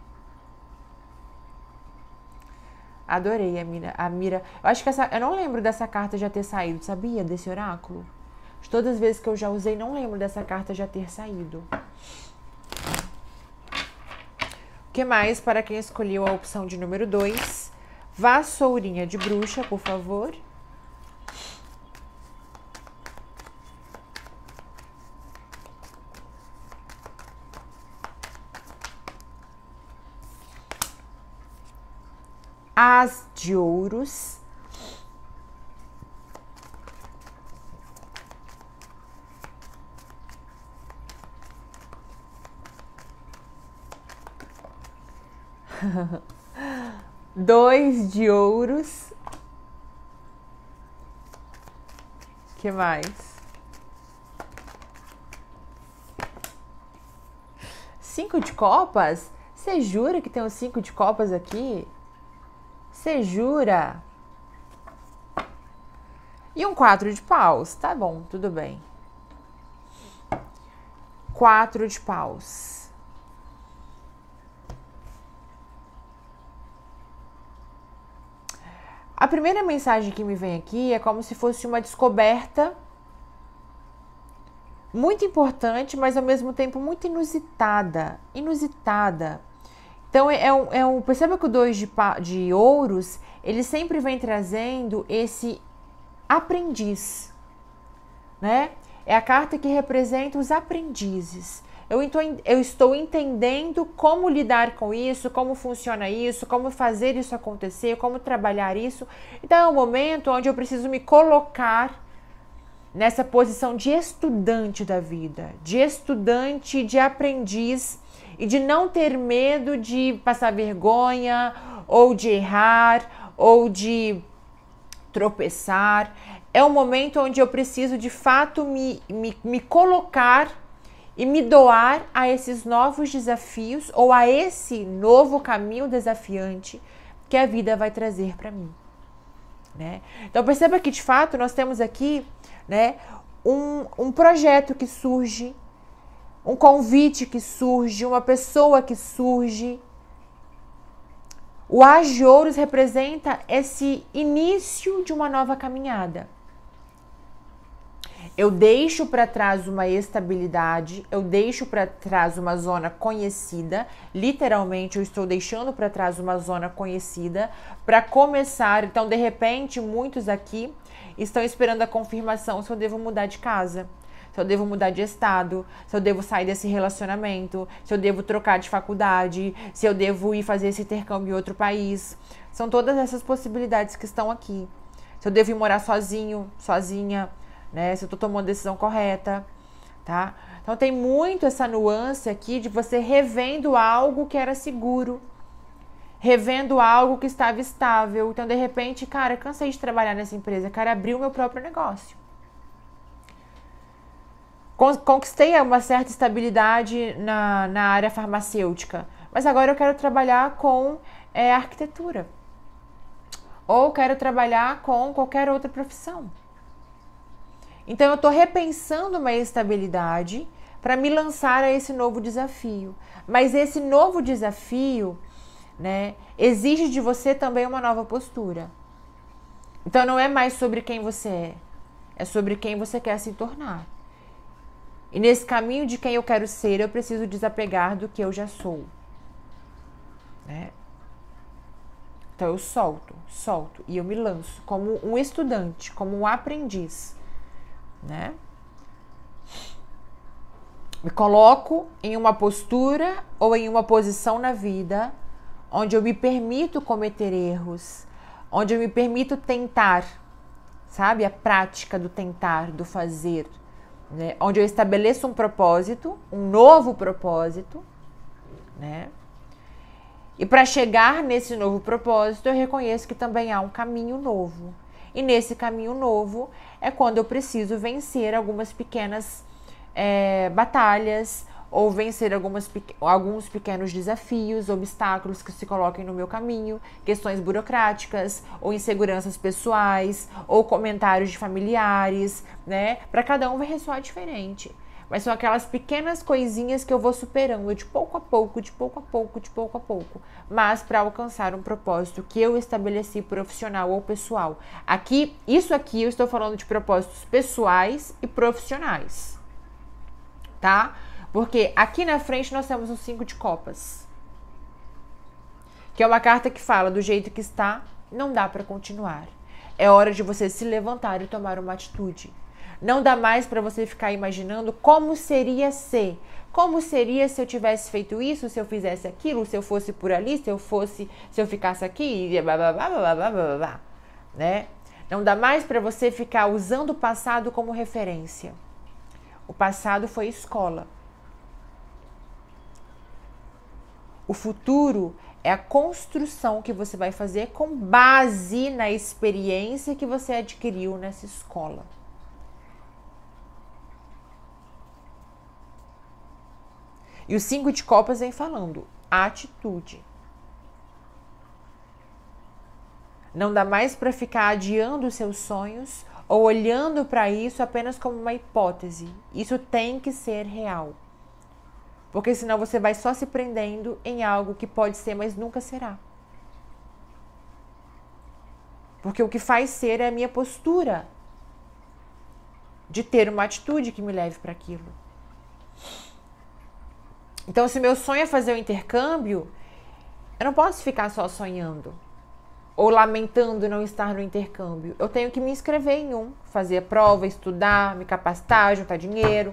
Adorei a Mira. A Mira. Eu acho que essa. Eu não lembro dessa carta já ter saído, sabia? Desse oráculo. De todas as vezes que eu já usei, não lembro dessa carta já ter saído. O que mais para quem escolheu a opção de número dois? Vassourinha de bruxa, por favor. As de ouros. Dois de ouros. Que mais? Cinco de copas? Você jura que tem os cinco de copas aqui? Você jura? E um quatro de paus. Tá bom, tudo bem. Quatro de paus. A primeira mensagem que me vem aqui é como se fosse uma descoberta muito importante, mas ao mesmo tempo muito inusitada. Inusitada. Então, é um, é um, perceba que o dois de, de ouros, ele sempre vem trazendo esse aprendiz, né? É a carta que representa os aprendizes. Eu, então, eu estou entendendo como lidar com isso, como funciona isso, como fazer isso acontecer, como trabalhar isso. Então, é um momento onde eu preciso me colocar nessa posição de estudante da vida, de estudante, de aprendiz, e de não ter medo de passar vergonha, ou de errar, ou de tropeçar. É um momento onde eu preciso, de fato, me, me, me colocar e me doar a esses novos desafios, ou a esse novo caminho desafiante que a vida vai trazer para mim. Né? Então, perceba que, de fato, nós temos aqui, né, um, um projeto que surge, um convite que surge, uma pessoa que surge. O As de Ouros representa esse início de uma nova caminhada. Eu deixo para trás uma estabilidade, eu deixo para trás uma zona conhecida, literalmente eu estou deixando para trás uma zona conhecida para começar. Então, de repente, muitos aqui estão esperando a confirmação se eu devo mudar de casa, se eu devo mudar de estado, se eu devo sair desse relacionamento, se eu devo trocar de faculdade, se eu devo ir fazer esse intercâmbio em outro país. São todas essas possibilidades que estão aqui. Se eu devo ir morar sozinho, sozinha, né? Se eu tô tomando a decisão correta, tá? Então tem muito essa nuance aqui de você revendo algo que era seguro, revendo algo que estava estável. Então, de repente, cara, cansei de trabalhar nessa empresa, quero abrir o meu próprio negócio. Conquistei uma certa estabilidade na, na área farmacêutica, mas agora eu quero trabalhar com é, arquitetura. Ou quero trabalhar com qualquer outra profissão. Então, eu estou repensando uma estabilidade para me lançar a esse novo desafio. Mas esse novo desafio, né, exige de você também uma nova postura. Então, não é mais sobre quem você é, é sobre quem você quer se tornar. E nesse caminho de quem eu quero ser, eu preciso desapegar do que eu já sou. Né? Então eu solto, solto e eu me lanço como um estudante, como um aprendiz. Né? Me coloco em uma postura ou em uma posição na vida onde eu me permito cometer erros, onde eu me permito tentar, sabe? A prática do tentar, do fazer. Né? Onde eu estabeleço um propósito, um novo propósito, né? E para chegar nesse novo propósito, eu reconheço que também há um caminho novo. E nesse caminho novo é quando eu preciso vencer algumas pequenas é, batalhas, ou vencer algumas, alguns pequenos desafios, obstáculos que se coloquem no meu caminho, questões burocráticas, ou inseguranças pessoais, ou comentários de familiares, né? Para cada um vai ressoar diferente. Mas são aquelas pequenas coisinhas que eu vou superando de pouco a pouco, de pouco a pouco, de pouco a pouco, mas para alcançar um propósito que eu estabeleci profissional ou pessoal. Aqui, isso aqui eu estou falando de propósitos pessoais e profissionais, tá? Porque aqui na frente nós temos um cinco de copas, que é uma carta que fala do jeito que está, não dá para continuar. É hora de você se levantar e tomar uma atitude. Não dá mais para você ficar imaginando como seria se. Como seria se eu tivesse feito isso, se eu fizesse aquilo, se eu fosse por ali, se eu fosse, se eu ficasse aqui, blá, blá, blá, blá, blá, blá, blá, né? Não dá mais para você ficar usando o passado como referência. O passado foi escola. O futuro é a construção que você vai fazer com base na experiência que você adquiriu nessa escola. E o cinco de copas vem falando atitude. Não dá mais para ficar adiando os seus sonhos ou olhando para isso apenas como uma hipótese. Isso tem que ser real. Porque senão você vai só se prendendo em algo que pode ser, mas nunca será. Porque o que faz ser é a minha postura de ter uma atitude que me leve para aquilo. Então, se meu sonho é fazer o intercâmbio, eu não posso ficar só sonhando ou lamentando não estar no intercâmbio. Eu tenho que me inscrever em um, fazer a prova, estudar, me capacitar, juntar dinheiro.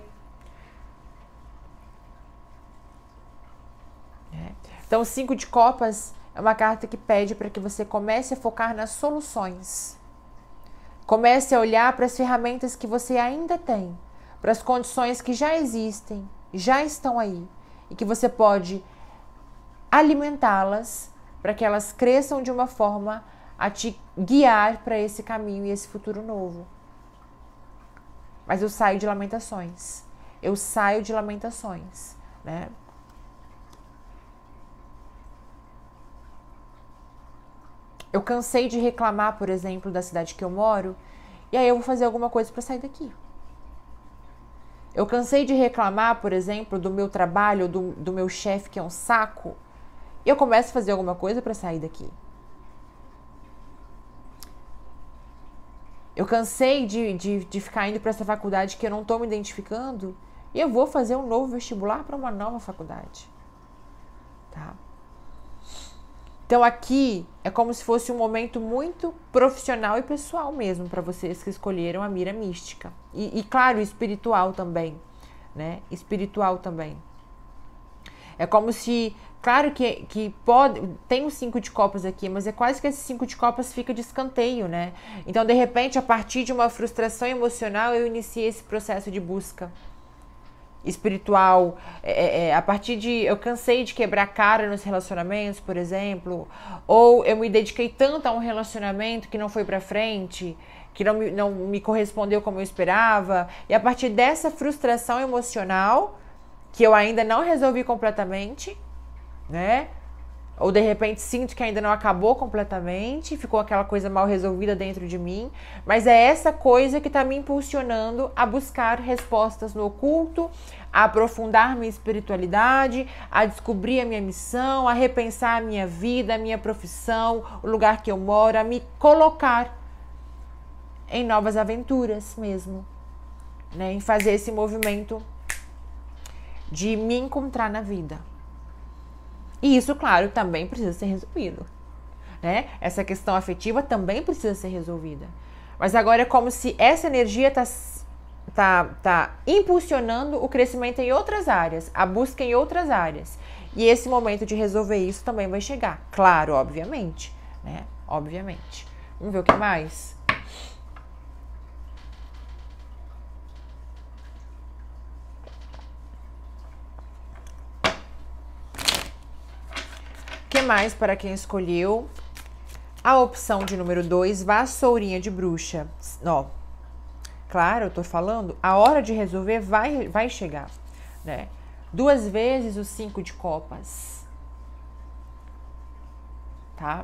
Então, o cinco de copas é uma carta que pede para que você comece a focar nas soluções. Comece a olhar para as ferramentas que você ainda tem, para as condições que já existem, já estão aí, e que você pode alimentá-las para que elas cresçam de uma forma a te guiar para esse caminho e esse futuro novo. Mas eu saio de lamentações. Eu saio de lamentações, né? Eu cansei de reclamar, por exemplo, da cidade que eu moro, e aí eu vou fazer alguma coisa para sair daqui. Eu cansei de reclamar, por exemplo, do meu trabalho, do, do meu chefe que é um saco, e eu começo a fazer alguma coisa para sair daqui. Eu cansei de, de, de ficar indo para essa faculdade que eu não estou me identificando, e eu vou fazer um novo vestibular para uma nova faculdade. Tá? Então aqui é como se fosse um momento muito profissional e pessoal mesmo para vocês que escolheram a mira mística. E, e claro, espiritual também, né? Espiritual também. É como se, claro que, que pode, tem um cinco de copas aqui, mas é quase que esse cinco de copas fica de escanteio, né? Então, de repente, a partir de uma frustração emocional, eu iniciei esse processo de busca. espiritual, é, é, a partir de... Eu cansei de quebrar cara nos relacionamentos, por exemplo, ou eu me dediquei tanto a um relacionamento que não foi pra frente, que não me, não me correspondeu como eu esperava, e a partir dessa frustração emocional, que eu ainda não resolvi completamente, né? Ou de repente sinto que ainda não acabou completamente, ficou aquela coisa mal resolvida dentro de mim, mas é essa coisa que está me impulsionando a buscar respostas no oculto, a aprofundar minha espiritualidade, a descobrir a minha missão, a repensar a minha vida, a minha profissão, o lugar que eu moro, a me colocar em novas aventuras mesmo, né? Em fazer esse movimento de me encontrar na vida. E isso, claro, também precisa ser resolvido, né? Essa questão afetiva também precisa ser resolvida. Mas agora é como se essa energia está tá, tá impulsionando o crescimento em outras áreas, a busca em outras áreas. E esse momento de resolver isso também vai chegar. Claro, obviamente, né? Obviamente. Vamos ver o que mais? O que mais para quem escolheu a opção de número dois, vassourinha de bruxa? Ó, claro, eu tô falando, a hora de resolver vai, vai chegar, né? Duas vezes o cinco de copas, tá?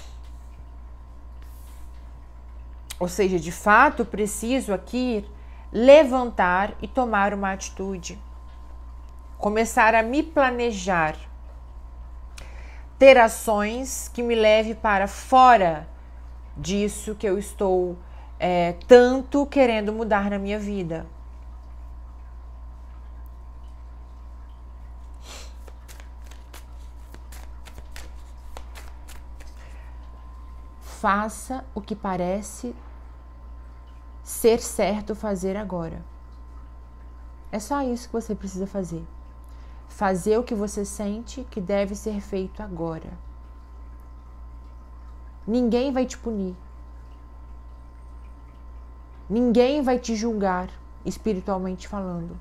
Ou seja, de fato, preciso aqui levantar e tomar uma atitude. Começar a me planejar. Ter ações que me leve para fora disso que eu estou é, tanto querendo mudar na minha vida. Faça o que parece ser certo fazer agora. É só isso que você precisa fazer. Fazer o que você sente que deve ser feito agora. Ninguém vai te punir. Ninguém vai te julgar, espiritualmente falando.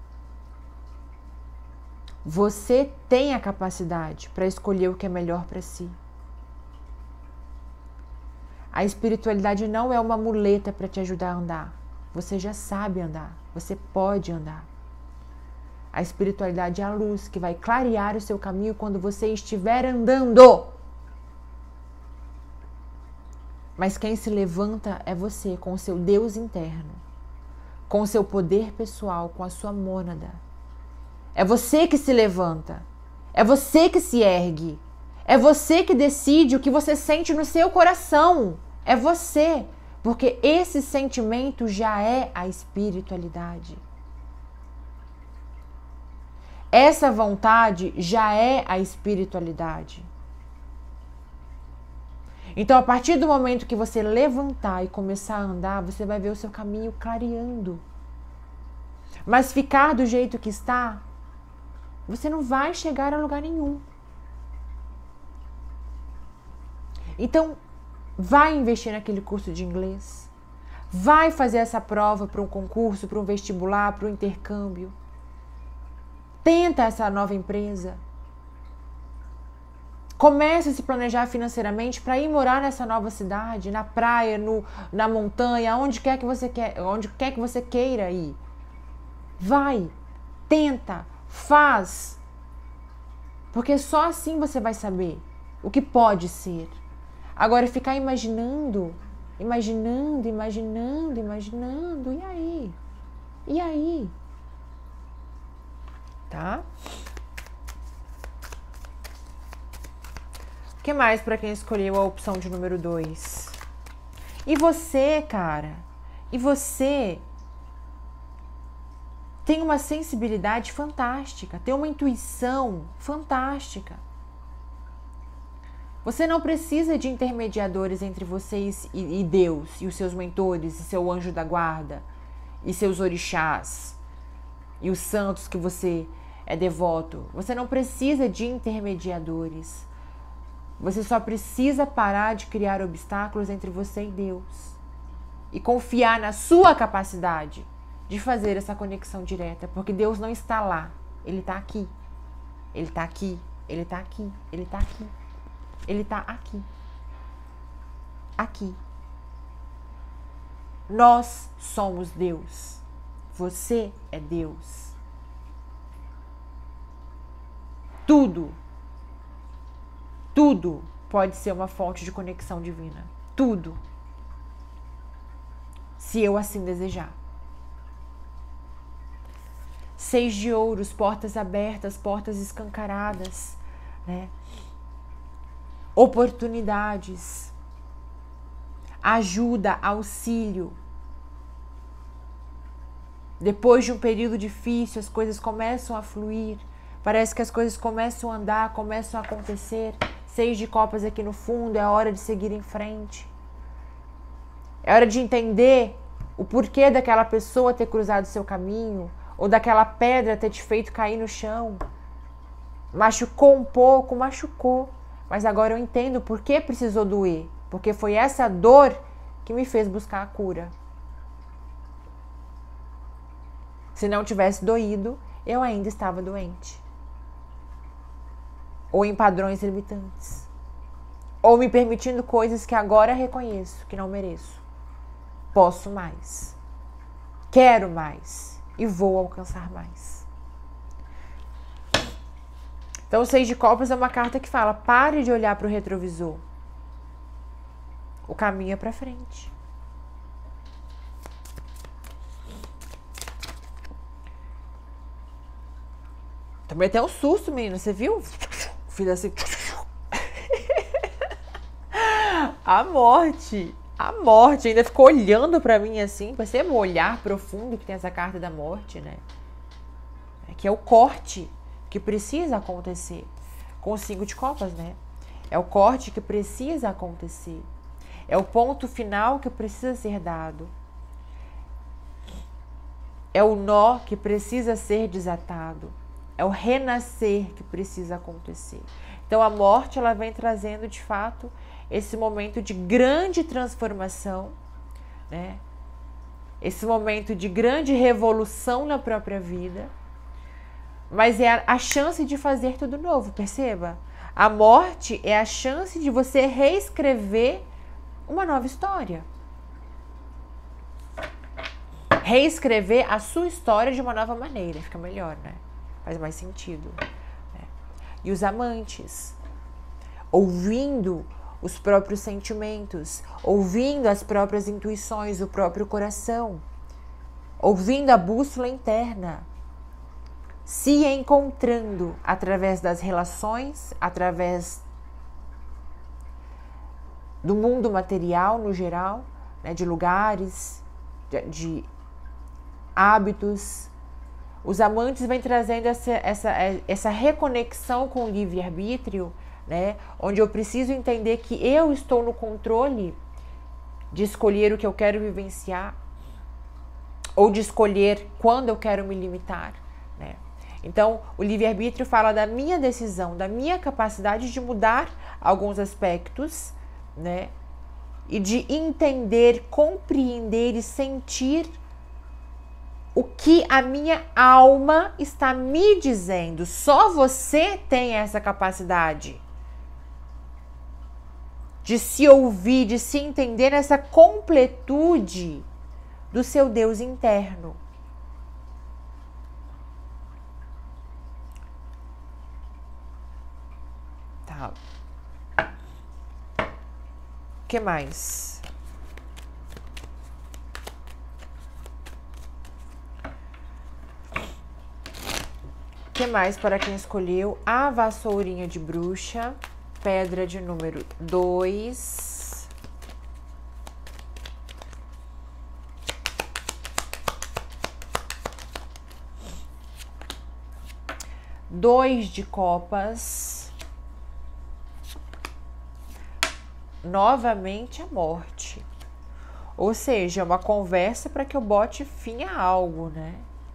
Você tem a capacidade para escolher o que é melhor para si. A espiritualidade não é uma muleta para te ajudar a andar. Você já sabe andar. Você pode andar. A espiritualidade é a luz que vai clarear o seu caminho quando você estiver andando. Mas quem se levanta é você, com o seu Deus interno, com o seu poder pessoal, com a sua mônada. É você que se levanta. É você que se ergue. É você que decide o que você sente no seu coração. É você. Porque esse sentimento já é a espiritualidade. Essa vontade já é a espiritualidade. Então, a partir do momento que você levantar e começar a andar, você vai ver o seu caminho clareando. Mas ficar do jeito que está, você não vai chegar a lugar nenhum. Então, vai investir naquele curso de inglês. Vai fazer essa prova para um concurso, para um vestibular, para um intercâmbio. Tenta essa nova empresa. Comece a se planejar financeiramente para ir morar nessa nova cidade, na praia, no, na montanha, onde quer que você quer, onde quer que você queira ir. Vai, tenta, faz. Porque só assim você vai saber o que pode ser. Agora ficar imaginando, imaginando, imaginando, imaginando, e aí? E aí? Tá? O que mais para quem escolheu a opção de número dois? E você, cara? E você tem uma sensibilidade fantástica, tem uma intuição fantástica. Você não precisa de intermediadores entre vocês e, e Deus, e os seus mentores, e seu anjo da guarda, e seus orixás, e os santos que você é devoto. Você não precisa de intermediadores. Você só precisa parar de criar obstáculos entre você e Deus. E confiar na sua capacidade de fazer essa conexão direta, porque Deus não está lá, Ele está aqui, Ele está aqui, Ele está aqui, Ele está aqui, Ele está aqui, aqui. Nós somos Deus, você é Deus. Tudo, tudo pode ser uma fonte de conexão divina, tudo, se eu assim desejar. Seis de ouros, portas abertas, portas escancaradas, né? Oportunidades, ajuda, auxílio. Depois de um período difícil, as coisas começam a fluir, parece que as coisas começam a andar, começam a acontecer. Seis de copas aqui no fundo, é hora de seguir em frente. É hora de entender o porquê daquela pessoa ter cruzado seu caminho, ou daquela pedra ter te feito cair no chão. Machucou um pouco, machucou. Mas agora eu entendo por que precisou doer. Porque foi essa dor que me fez buscar a cura. Se não tivesse doído, eu ainda estava doente. Ou em padrões limitantes. Ou me permitindo coisas que agora reconheço que não mereço. Posso mais. Quero mais. E vou alcançar mais. Então, o Seis de Copas é uma carta que fala: pare de olhar para o retrovisor. O caminho é para frente. Tomei até um susto, menina. Você viu? Fiz assim. A morte. A morte ainda ficou olhando pra mim assim. Perceba o olhar profundo que tem essa carta da morte, né? É que é o corte que precisa acontecer. Com o Cinco de Copas, né? É o corte que precisa acontecer. É o ponto final que precisa ser dado. É o nó que precisa ser desatado. É o renascer que precisa acontecer. Então a morte, ela vem trazendo de fato esse momento de grande transformação, né? Esse momento de grande revolução na própria vida, mas é a, a chance de fazer tudo novo, perceba? A morte é a chance de você reescrever uma nova história. Reescrever a sua história de uma nova maneira, fica melhor, né? Faz mais sentido. Né? E os amantes, ouvindo os próprios sentimentos, ouvindo as próprias intuições, o próprio coração, ouvindo a bússola interna, se encontrando através das relações, através do mundo material no geral, né, de lugares, de, de hábitos. Os amantes vêm trazendo essa, essa, essa reconexão com o livre-arbítrio, né? Onde eu preciso entender que eu estou no controle de escolher o que eu quero vivenciar ou de escolher quando eu quero me limitar, né? Então, o livre-arbítrio fala da minha decisão, da minha capacidade de mudar alguns aspectos, né? E de entender, compreender e sentir o que a minha alma está me dizendo. Só você tem essa capacidade de se ouvir, de se entender nessa completude do seu Deus interno. Tá. O que mais? O que mais para quem escolheu a vassourinha de bruxa? Pedra de número dois. Dois de copas. Novamente a morte. Ou seja, uma conversa para que eu bote fim a algo, né?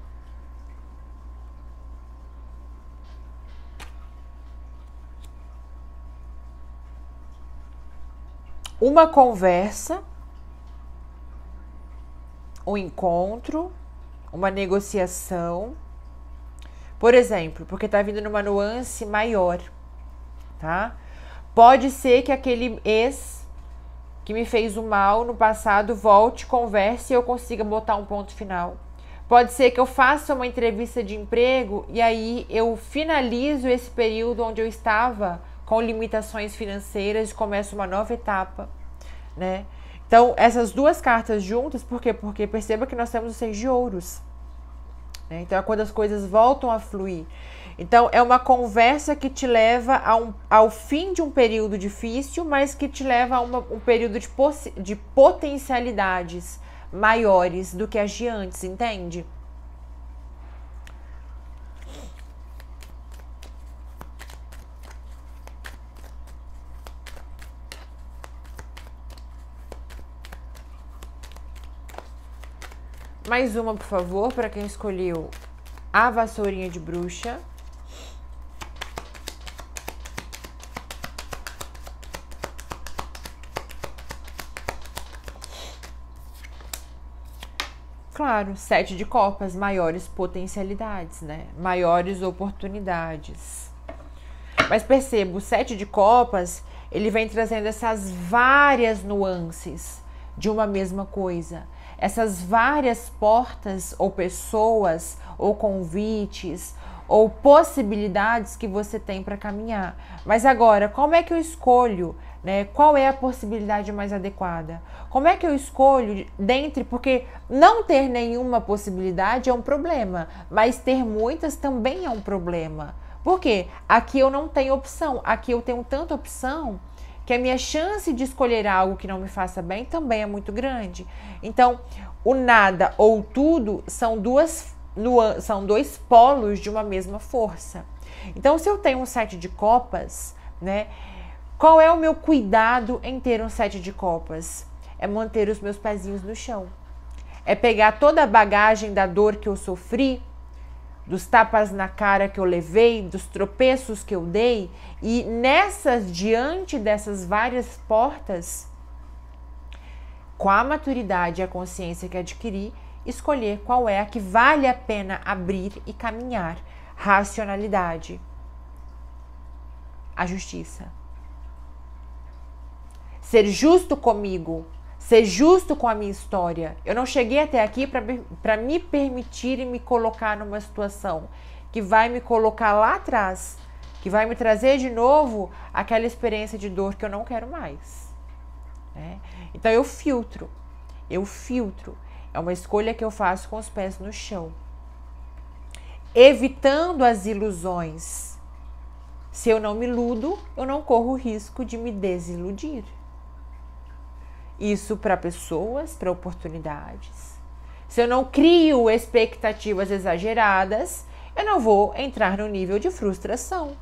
Uma conversa, um encontro, uma negociação. Por exemplo, porque tá vindo numa nuance maior, tá? Pode ser que aquele ex que me fez o mal no passado volte, converse e eu consiga botar um ponto final. Pode ser que eu faça uma entrevista de emprego e aí eu finalizo esse período onde eu estava com limitações financeiras e começo uma nova etapa, né? Então, essas duas cartas juntas, por quê? Porque perceba que nós temos os seis de ouros, né? Então, é quando as coisas voltam a fluir. Então, é uma conversa que te leva a um, ao fim de um período difícil, mas que te leva a uma, um período de, de potencialidades maiores do que as de antes, entende? Mais uma, por favor, para quem escolheu a vassourinha de bruxa. Claro, sete de copas, maiores potencialidades, né? Maiores oportunidades. Mas perceba, o sete de copas, ele vem trazendo essas várias nuances de uma mesma coisa. Essas várias portas ou pessoas ou convites ou possibilidades que você tem para caminhar. Mas agora, como é que eu escolho, né? Qual é a possibilidade mais adequada? Como é que eu escolho dentre, porque não ter nenhuma possibilidade é um problema, mas ter muitas também é um problema. Por quê? Aqui eu não tenho opção, aqui eu tenho tanta opção que a minha chance de escolher algo que não me faça bem também é muito grande. Então, o nada ou tudo são duas são dois polos de uma mesma força. Então, se eu tenho um sete de copas, né? Qual é o meu cuidado em ter um sete de copas? É manter os meus pezinhos no chão. É pegar toda a bagagem da dor que eu sofri, dos tapas na cara que eu levei, dos tropeços que eu dei, e nessas, diante dessas várias portas, com a maturidade e a consciência que adquiri, escolher qual é a que vale a pena abrir e caminhar. Racionalidade. A justiça. Ser justo comigo. Ser justo com a minha história. Eu não cheguei até aqui para me permitir e me colocar numa situação que vai me colocar lá atrás, que vai me trazer de novo aquela experiência de dor que eu não quero mais. Né? Então eu filtro, eu filtro. É uma escolha que eu faço com os pés no chão. Evitando as ilusões. Se eu não me iludo, eu não corro o risco de me desiludir. Isso para pessoas, para oportunidades. Se eu não crio expectativas exageradas, eu não vou entrar no nível de frustração.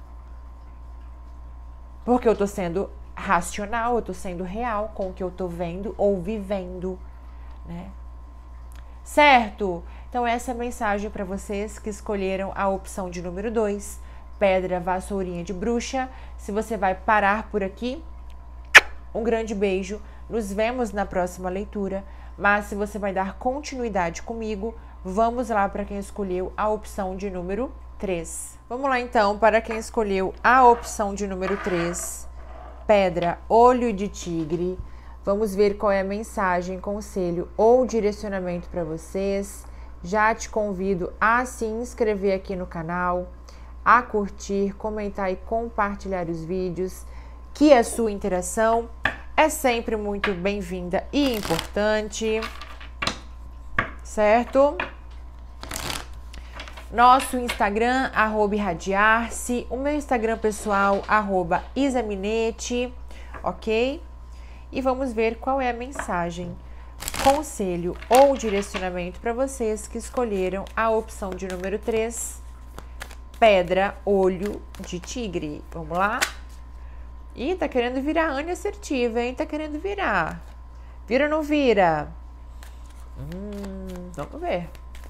Porque eu estou sendo racional, eu estou sendo real com o que eu estou vendo ou vivendo, né? Certo? Então essa é a mensagem para vocês que escolheram a opção de número dois, pedra vassourinha de bruxa. Se você vai parar por aqui, um grande beijo. Nos vemos na próxima leitura, mas se você vai dar continuidade comigo, vamos lá para quem escolheu a opção de número três. Vamos lá então para quem escolheu a opção de número três, pedra olho de tigre. Vamos ver qual é a mensagem, conselho ou direcionamento para vocês. Já te convido a se inscrever aqui no canal, a curtir, comentar e compartilhar os vídeos, que a sua interação é sempre muito bem-vinda e importante, certo? Nosso Instagram, arroba irradiar-se, o meu Instagram pessoal, arroba isaminete, ok? E vamos ver qual é a mensagem, conselho ou direcionamento para vocês que escolheram a opção de número três, pedra olho de tigre. Vamos lá? Ih, tá querendo virar Anne assertiva, hein? Tá querendo virar. Vira ou não vira? Hum, vamos ver.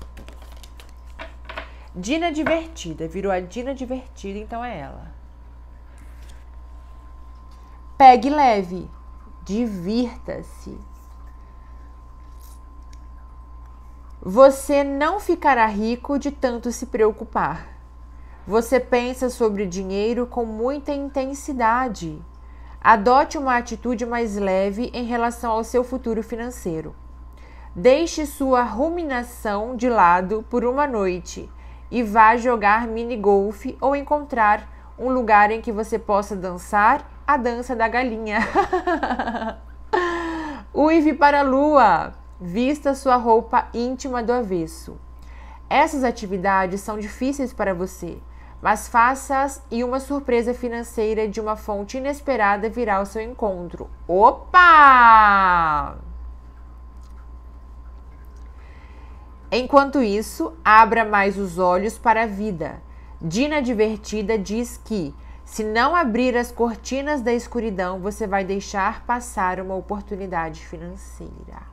Dina divertida. Virou a Dina divertida, então é ela. Pegue leve. Divirta-se. Você não ficará rico de tanto se preocupar. Você pensa sobre dinheiro com muita intensidade. Adote uma atitude mais leve em relação ao seu futuro financeiro. Deixe sua ruminação de lado por uma noite e vá jogar mini-golfe ou encontrar um lugar em que você possa dançar a dança da galinha. Uive para a lua. Vista sua roupa íntima do avesso. Essas atividades são difíceis para você, mas faça-as e uma surpresa financeira de uma fonte inesperada virá ao seu encontro. Opa! Enquanto isso, abra mais os olhos para a vida. Dina Divertida diz que, se não abrir as cortinas da escuridão, você vai deixar passar uma oportunidade financeira.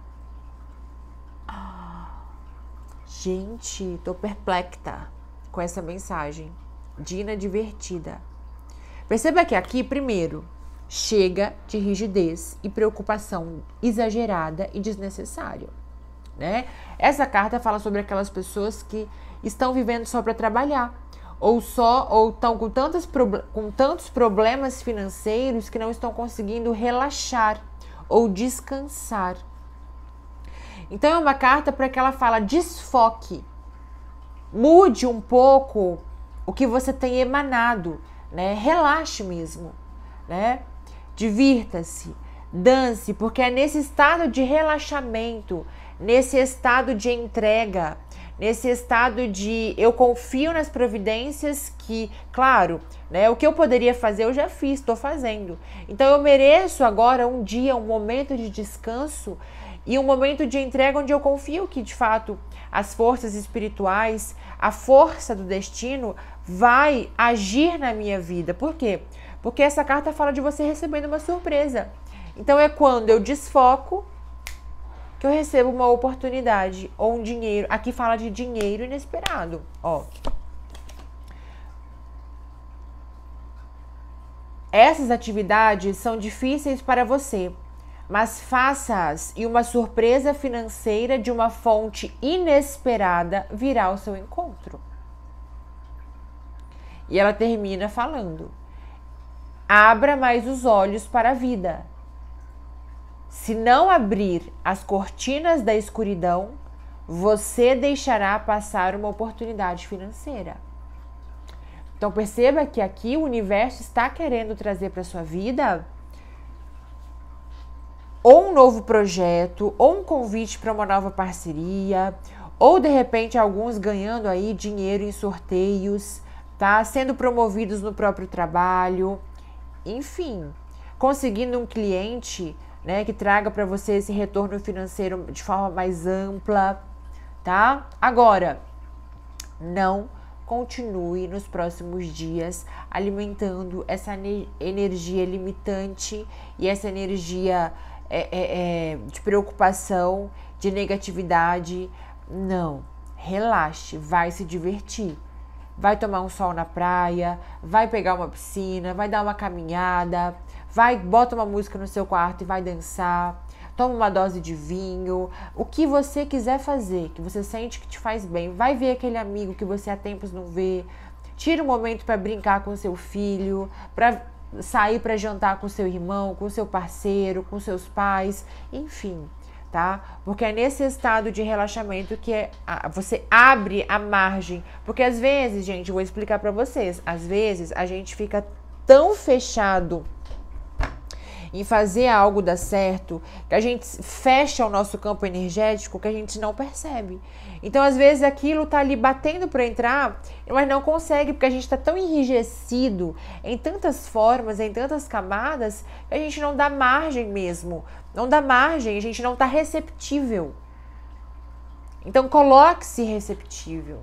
Gente, tô perplexa com essa mensagem. Dina Divertida. Perceba que aqui, primeiro, chega de rigidez e preocupação exagerada e desnecessária, né? Essa carta fala sobre aquelas pessoas que estão vivendo só para trabalhar, ou só ou estão com tantos, com tantos problemas financeiros que não estão conseguindo relaxar ou descansar. Então é uma carta para que ela fala: desfoque, mude um pouco o que você tem emanado, né? Relaxe mesmo, né? Divirta-se, dance, porque é nesse estado de relaxamento, nesse estado de entrega, nesse estado de eu confio nas providências que, claro, né, o que eu poderia fazer eu já fiz, estou fazendo. Então eu mereço agora um dia, um momento de descanso e um momento de entrega onde eu confio que, de fato, as forças espirituais, a força do destino vai agir na minha vida. Por quê? Porque essa carta fala de você recebendo uma surpresa. Então é quando eu desfoco que eu recebo uma oportunidade ou um dinheiro. Aqui fala de dinheiro inesperado, ó. Essas atividades são difíceis para você, mas faça-as e uma surpresa financeira de uma fonte inesperada virá ao seu encontro. E ela termina falando: abra mais os olhos para a vida. Se não abrir as cortinas da escuridão, você deixará passar uma oportunidade financeira. Então perceba que aqui o universo está querendo trazer para sua vida ou um novo projeto, ou um convite para uma nova parceria, ou de repente alguns ganhando aí dinheiro em sorteios, tá? Sendo promovidos no próprio trabalho, enfim, conseguindo um cliente, né, que traga para você esse retorno financeiro de forma mais ampla, tá? Agora, não continue nos próximos dias alimentando essa energia limitante e essa energia é, é, é, de preocupação, de negatividade. Não, relaxe, vai se divertir. Vai tomar um sol na praia, vai pegar uma piscina, vai dar uma caminhada, vai, bota uma música no seu quarto e vai dançar, toma uma dose de vinho, o que você quiser fazer, que você sente que te faz bem. Vai ver aquele amigo que você há tempos não vê, tira um momento para brincar com seu filho, para sair para jantar com seu irmão, com seu parceiro, com seus pais, enfim, tá? Porque é nesse estado de relaxamento que é, você abre a margem, porque às vezes, gente, eu vou explicar para vocês, às vezes a gente fica tão fechado em fazer algo dar certo, que a gente fecha o nosso campo energético, que a gente não percebe. Então, às vezes, aquilo tá ali batendo para entrar, mas não consegue, porque a gente tá tão enrijecido em tantas formas, em tantas camadas, que a gente não dá margem mesmo. Não dá margem, a gente não tá receptível. Então, coloque-se receptível.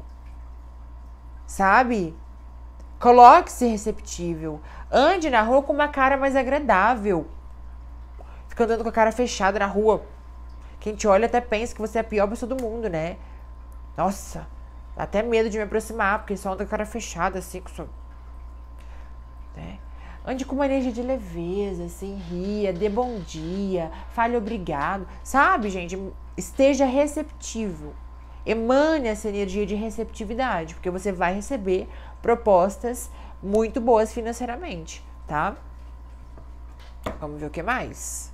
Sabe? Coloque-se receptível. Ande na rua com uma cara mais agradável. Fica andando com a cara fechada na rua. Quem te olha até pensa que você é a pior pessoa do mundo, né? Nossa, dá até medo de me aproximar, porque só anda com a cara fechada, assim, com sua... né? Ande com uma energia de leveza, assim, ria, dê bom dia, fale obrigado. Sabe, gente? Esteja receptível. emane essa energia de receptividade, porque você vai receber propostas muito boas financeiramente, tá? Vamos ver o que mais.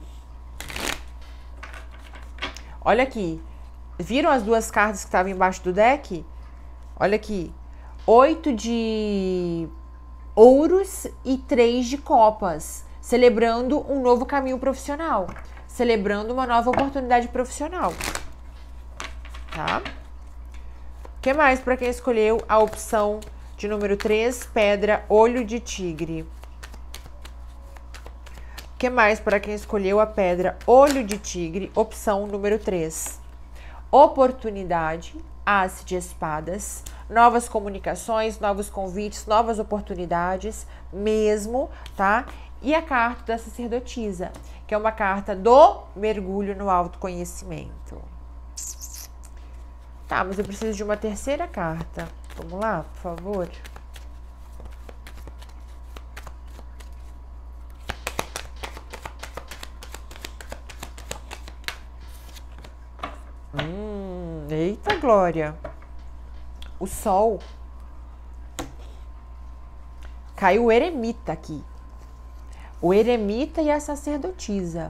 Olha aqui. Viram as duas cartas que estavam embaixo do deck? Olha aqui. Oito de ouros e três de copas. Celebrando um novo caminho profissional. Celebrando uma nova oportunidade profissional. Tá? O que mais para quem escolheu a opção de número três, pedra, olho de tigre? O que mais para quem escolheu a pedra, olho de tigre, opção número três? Oportunidade, as de espadas, novas comunicações, novos convites, novas oportunidades mesmo, tá? E a carta da sacerdotisa, que é uma carta do mergulho no autoconhecimento. Tá, mas eu preciso de uma terceira carta. Vamos lá, por favor. Hum, eita glória. O sol. Caiu o eremita aqui. O eremita e a sacerdotisa.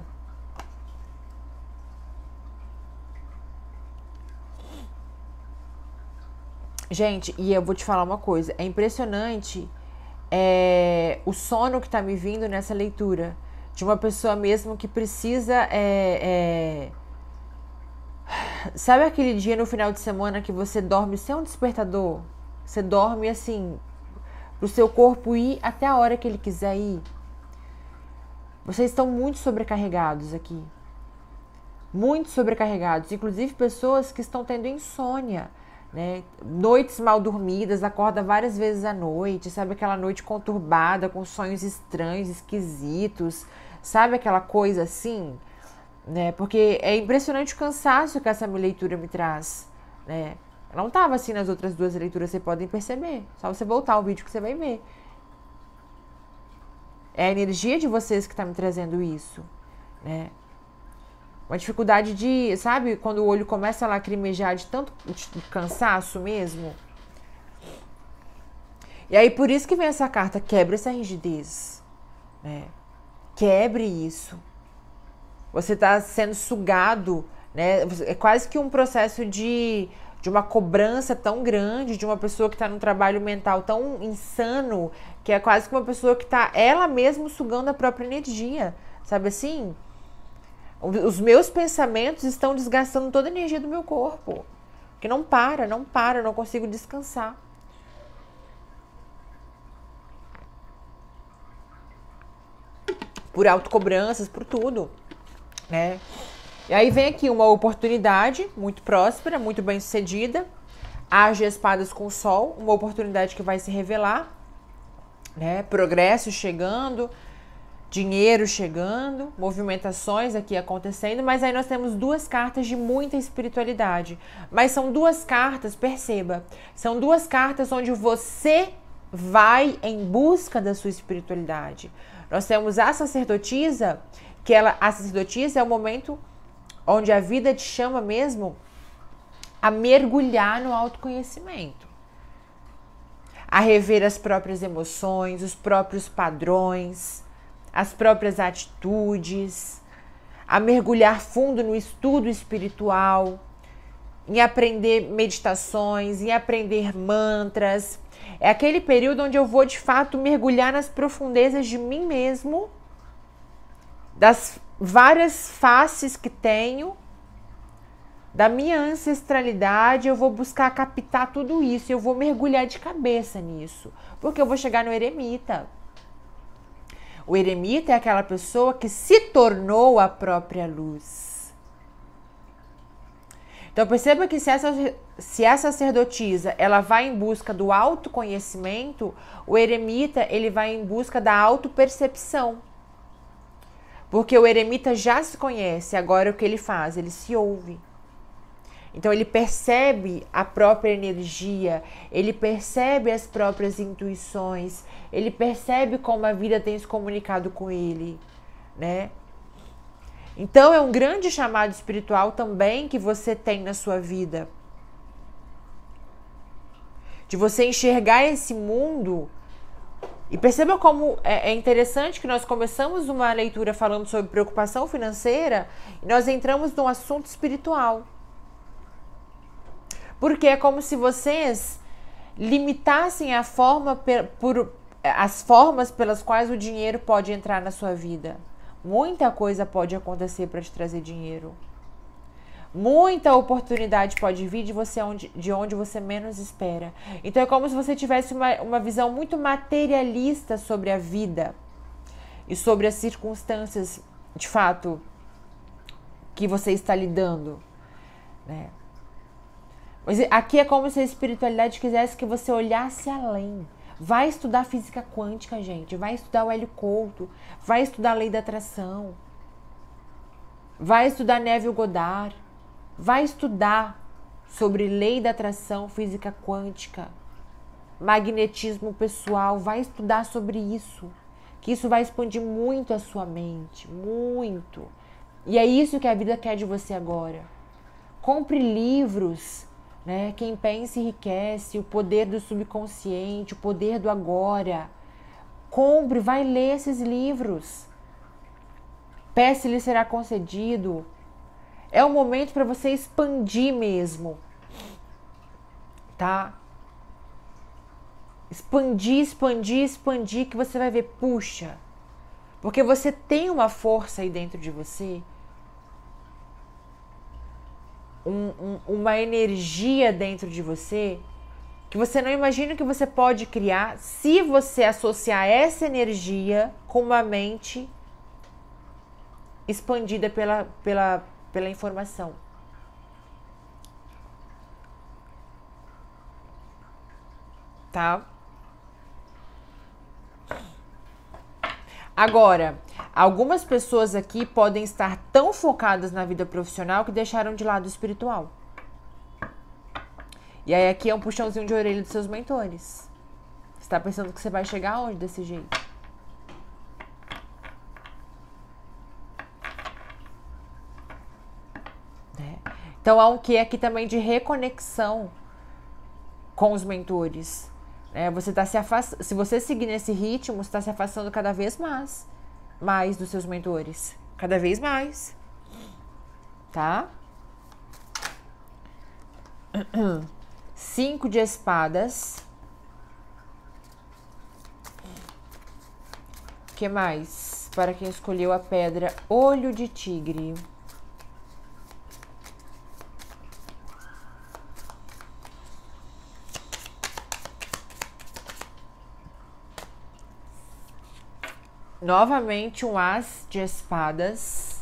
Gente, e eu vou te falar uma coisa. É impressionante é, o sono que tá me vindo nessa leitura. De uma pessoa mesmo que precisa... É, é, sabe aquele dia no final de semana que você dorme sem um despertador? Você dorme assim, pro seu corpo ir até a hora que ele quiser ir. Vocês estão muito sobrecarregados aqui. Muito sobrecarregados. Inclusive pessoas que estão tendo insônia. Né? Noites mal dormidas, acorda várias vezes à noite, sabe aquela noite conturbada, com sonhos estranhos, esquisitos, sabe aquela coisa assim, né? Porque é impressionante o cansaço que essa leitura me traz, né? Não estava assim nas outras duas leituras, vocês podem perceber, só você voltar ao vídeo que você vai ver. É a energia de vocês que está me trazendo isso, né? Uma dificuldade de, sabe, quando o olho começa a lacrimejar de tanto de cansaço mesmo. E aí, por isso que vem essa carta, quebra essa rigidez, né? Quebre isso. Você está sendo sugado, né? É quase que um processo de, de uma cobrança tão grande, de uma pessoa que está num trabalho mental tão insano, que é quase que uma pessoa que está ela mesma sugando a própria energia, sabe assim? Os meus pensamentos estão desgastando toda a energia do meu corpo. Que não para, não para, eu não consigo descansar. Por autocobranças, por tudo, né? E aí vem aqui uma oportunidade muito próspera, muito bem sucedida. As de espadas com o sol, uma oportunidade que vai se revelar, né? Progresso chegando, dinheiro chegando, movimentações aqui acontecendo, mas aí nós temos duas cartas de muita espiritualidade. Mas são duas cartas, perceba, são duas cartas onde você vai em busca da sua espiritualidade. Nós temos a sacerdotisa, que ela, a sacerdotisa é o momento onde a vida te chama mesmo a mergulhar no autoconhecimento, a rever as próprias emoções, os próprios padrões, as próprias atitudes, a mergulhar fundo no estudo espiritual, em aprender meditações, em aprender mantras. É aquele período onde eu vou, de fato, mergulhar nas profundezas de mim mesmo, das várias faces que tenho, da minha ancestralidade. Eu vou buscar captar tudo isso, eu vou mergulhar de cabeça nisso, porque eu vou chegar no eremita. O eremita é aquela pessoa que se tornou a própria luz. Então perceba que se essa, se a sacerdotisa ela vai em busca do autoconhecimento, o eremita ele vai em busca da autopercepção. Porque o eremita já se conhece, agora o que ele faz? Ele se ouve. Então ele percebe a própria energia, ele percebe as próprias intuições, ele percebe como a vida tem se comunicado com ele, né? Então é um grande chamado espiritual também que você tem na sua vida, de você enxergar esse mundo. E perceba como é interessante que nós começamos uma leitura falando sobre preocupação financeira e nós entramos num assunto espiritual. Porque é como se vocês limitassem a forma por, as formas pelas quais o dinheiro pode entrar na sua vida. Muita coisa pode acontecer para te trazer dinheiro. Muita oportunidade pode vir de, você onde, de onde você menos espera. Então é como se você tivesse uma, uma visão muito materialista sobre a vida e sobre as circunstâncias, de fato, que você está lidando, né? Mas aqui é como se a espiritualidade quisesse que você olhasse além. Vai estudar física quântica, gente. Vai estudar o Hélio Couto. Vai estudar a lei da atração. Vai estudar Neville Goddard. Vai estudar sobre lei da atração, física quântica, magnetismo pessoal. Vai estudar sobre isso, que isso vai expandir muito a sua mente, muito. E é isso que a vida quer de você agora. Compre livros, né? Quem pensa enriquece, o poder do subconsciente, o poder do agora. Compre, vai ler esses livros. Peça, lhe será concedido. É o momento para você expandir mesmo, tá? Expandir, expandir, expandir, que você vai ver, puxa, porque você tem uma força aí dentro de você, um, um, uma energia dentro de você, que você não imagina que você pode criar se você associar essa energia com uma mente expandida pela, pela pela informação. Tá? Agora, algumas pessoas aqui podem estar tão focadas na vida profissional que deixaram de lado o espiritual. E aí aqui é um puxãozinho de orelha dos seus mentores. Você tá pensando que você vai chegar aonde desse jeito? Então há um que aqui também de reconexão com os mentores. É, você tá se afast... Se você seguir nesse ritmo, você está se afastando cada vez mais, mais dos seus mentores. Cada vez mais. Tá? Cinco de espadas. O que mais? Para quem escolheu a pedra olho de tigre. Novamente um as de espadas.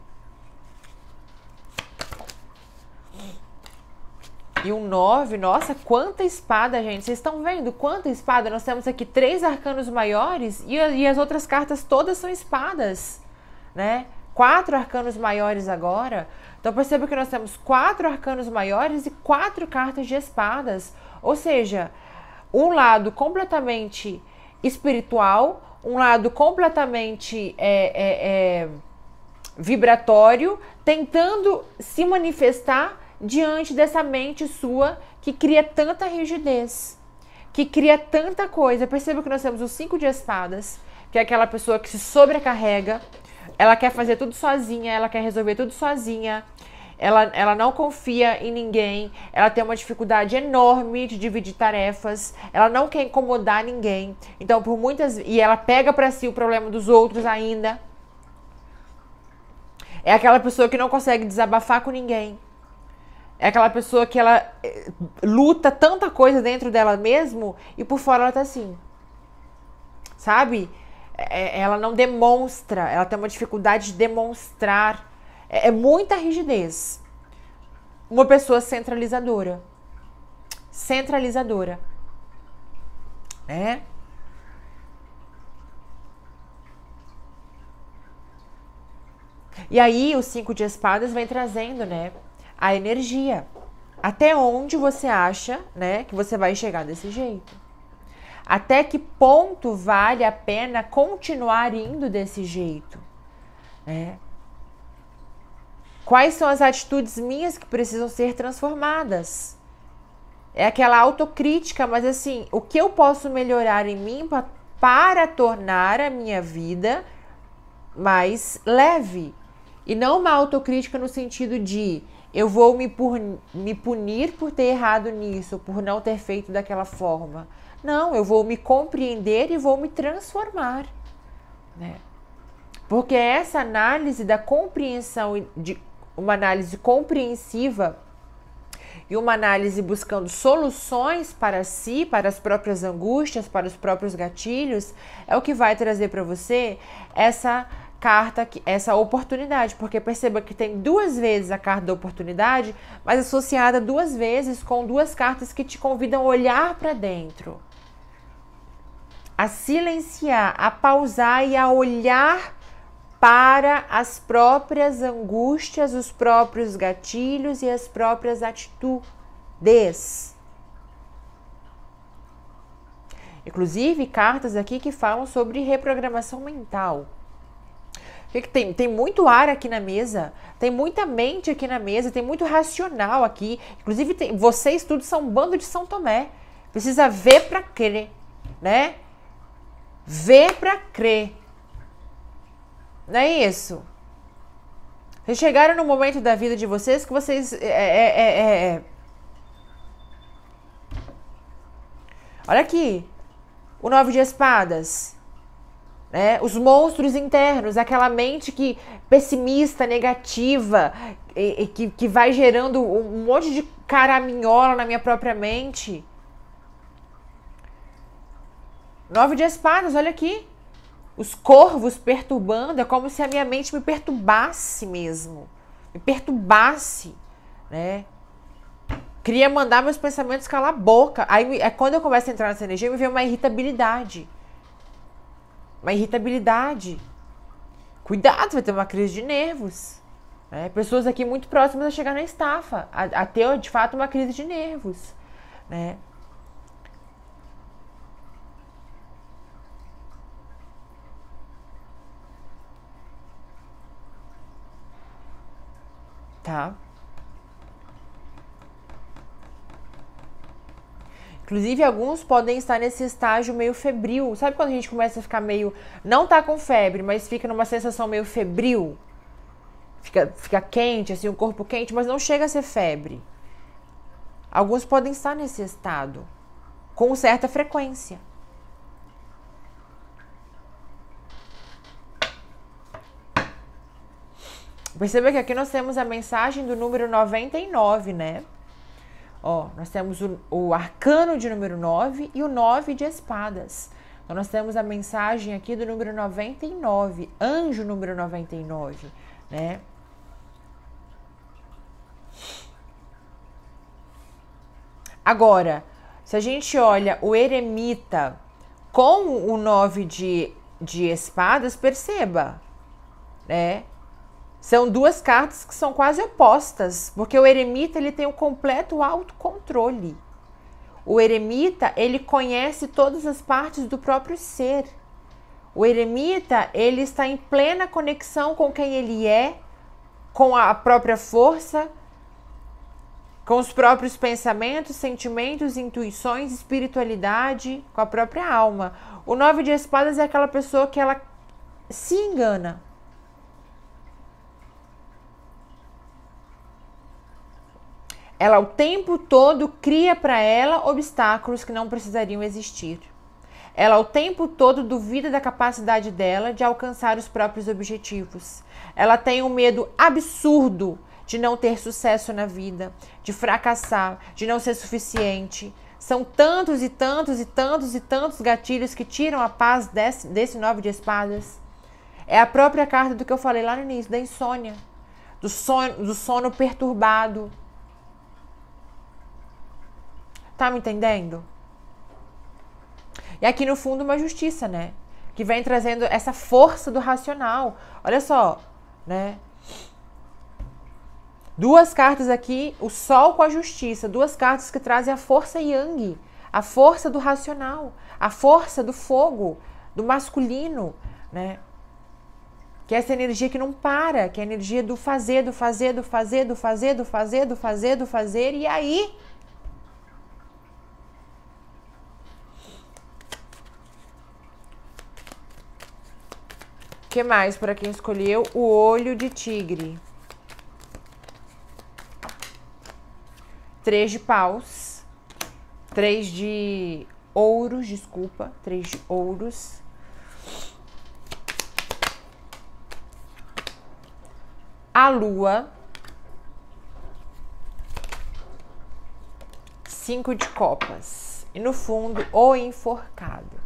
E um nove. Nossa, quanta espada, gente. Vocês estão vendo quanta espada? Nós temos aqui três arcanos maiores e, e as outras cartas todas são espadas, né? Quatro arcanos maiores agora. Então perceba que nós temos quatro arcanos maiores e quatro cartas de espadas. Ou seja, um lado completamente espiritual, um lado completamente é, é, é, vibratório, tentando se manifestar diante dessa mente sua que cria tanta rigidez, que cria tanta coisa. Perceba que nós temos os cinco de espadas, que é aquela pessoa que se sobrecarrega, ela quer fazer tudo sozinha, ela quer resolver tudo sozinha, ela, ela não confia em ninguém, ela tem uma dificuldade enorme de dividir tarefas, ela não quer incomodar ninguém, então por muitas... E ela pega pra si o problema dos outros ainda. É aquela pessoa que não consegue desabafar com ninguém. É aquela pessoa que ela eh, luta tanta coisa dentro dela mesmo e por fora ela tá assim. Sabe? É, ela não demonstra, ela tem uma dificuldade de demonstrar. É, é muita rigidez. Uma pessoa centralizadora. Centralizadora. Né? E aí o cinco de espadas vem trazendo, né, a energia. Até onde você acha, né, que você vai chegar desse jeito? Até que ponto vale a pena continuar indo desse jeito? Né? Quais são as atitudes minhas que precisam ser transformadas? É aquela autocrítica, mas assim, o que eu posso melhorar em mim pra, para tornar a minha vida mais leve? E não uma autocrítica no sentido de eu vou me, por, me punir por ter errado nisso, por não ter feito daquela forma. Não, eu vou me compreender e vou me transformar, né? Porque essa análise da compreensão, de uma análise compreensiva e uma análise buscando soluções para si, para as próprias angústias, para os próprios gatilhos, é o que vai trazer para você essa carta, essa oportunidade. Porque perceba que tem duas vezes a carta da oportunidade, mas associada duas vezes com duas cartas que te convidam a olhar para dentro, a silenciar, a pausar e a olhar para as próprias angústias, os próprios gatilhos e as próprias atitudes. Inclusive, cartas aqui que falam sobre reprogramação mental. O que, que tem? Tem muito ar aqui na mesa, tem muita mente aqui na mesa, tem muito racional aqui. Inclusive, tem, vocês tudo são um bando de São Tomé. Precisa ver para crer, né? Ver para crer. Não é isso? Vocês chegaram no momento da vida de vocês que vocês... É, é, é, é. Olha aqui. O nove de espadas. Né? Os monstros internos. Aquela mente que pessimista, negativa. E, e, que, que vai gerando um monte de caraminhola na minha própria mente. Nove de espadas, olha aqui. Os corvos perturbando, é como se a minha mente me perturbasse mesmo. Me perturbasse, né? Queria mandar meus pensamentos calar a boca. Aí, é quando eu começo a entrar nessa energia, me vem uma irritabilidade. Uma irritabilidade. Cuidado, vai ter uma crise de nervos. Né? Pessoas aqui muito próximas a chegar na estafa. A, a ter, de fato, uma crise de nervos. Né? Tá? Inclusive, alguns podem estar nesse estágio meio febril. Sabe quando a gente começa a ficar meio... Não tá com febre, mas fica numa sensação meio febril? Fica, fica quente, assim, o corpo quente, mas não chega a ser febre. Alguns podem estar nesse estado, com certa frequência. Perceba que aqui nós temos a mensagem do número noventa e nove, né? Ó, nós temos o, o arcano de número nove e o nove de espadas. Então, nós temos a mensagem aqui do número noventa e nove, anjo número noventa e nove, né? Agora, se a gente olha o eremita com o nove de, de espadas, perceba, né? São duas cartas que são quase opostas, porque o eremita ele tem o completo autocontrole. O eremita, ele conhece todas as partes do próprio ser. O eremita, ele está em plena conexão com quem ele é, com a própria força, com os próprios pensamentos, sentimentos, intuições, espiritualidade, com a própria alma. O nove de espadas é aquela pessoa que ela se engana. Ela o tempo todo cria para ela obstáculos que não precisariam existir. Ela o tempo todo duvida da capacidade dela de alcançar os próprios objetivos. Ela tem um medo absurdo de não ter sucesso na vida, de fracassar, de não ser suficiente. São tantos e tantos e tantos e tantos gatilhos que tiram a paz desse, desse nove de espadas. É a própria carta do que eu falei lá no início, da insônia, do sono, do sono perturbado. Tá me entendendo? E aqui no fundo uma justiça, né? Que vem trazendo essa força do racional. Olha só, né? Duas cartas aqui, o sol com a justiça. Duas cartas que trazem a força yang, a força do racional, a força do fogo, do masculino, né? Que é essa energia que não para, que é a energia do fazer, do fazer, do fazer, do fazer, do fazer, do fazer, do fazer. E aí... que mais para quem escolheu o olho de tigre? Três de paus. Três de ouros, desculpa. Três de ouros. A lua. Cinco de copas. E no fundo, o enforcado.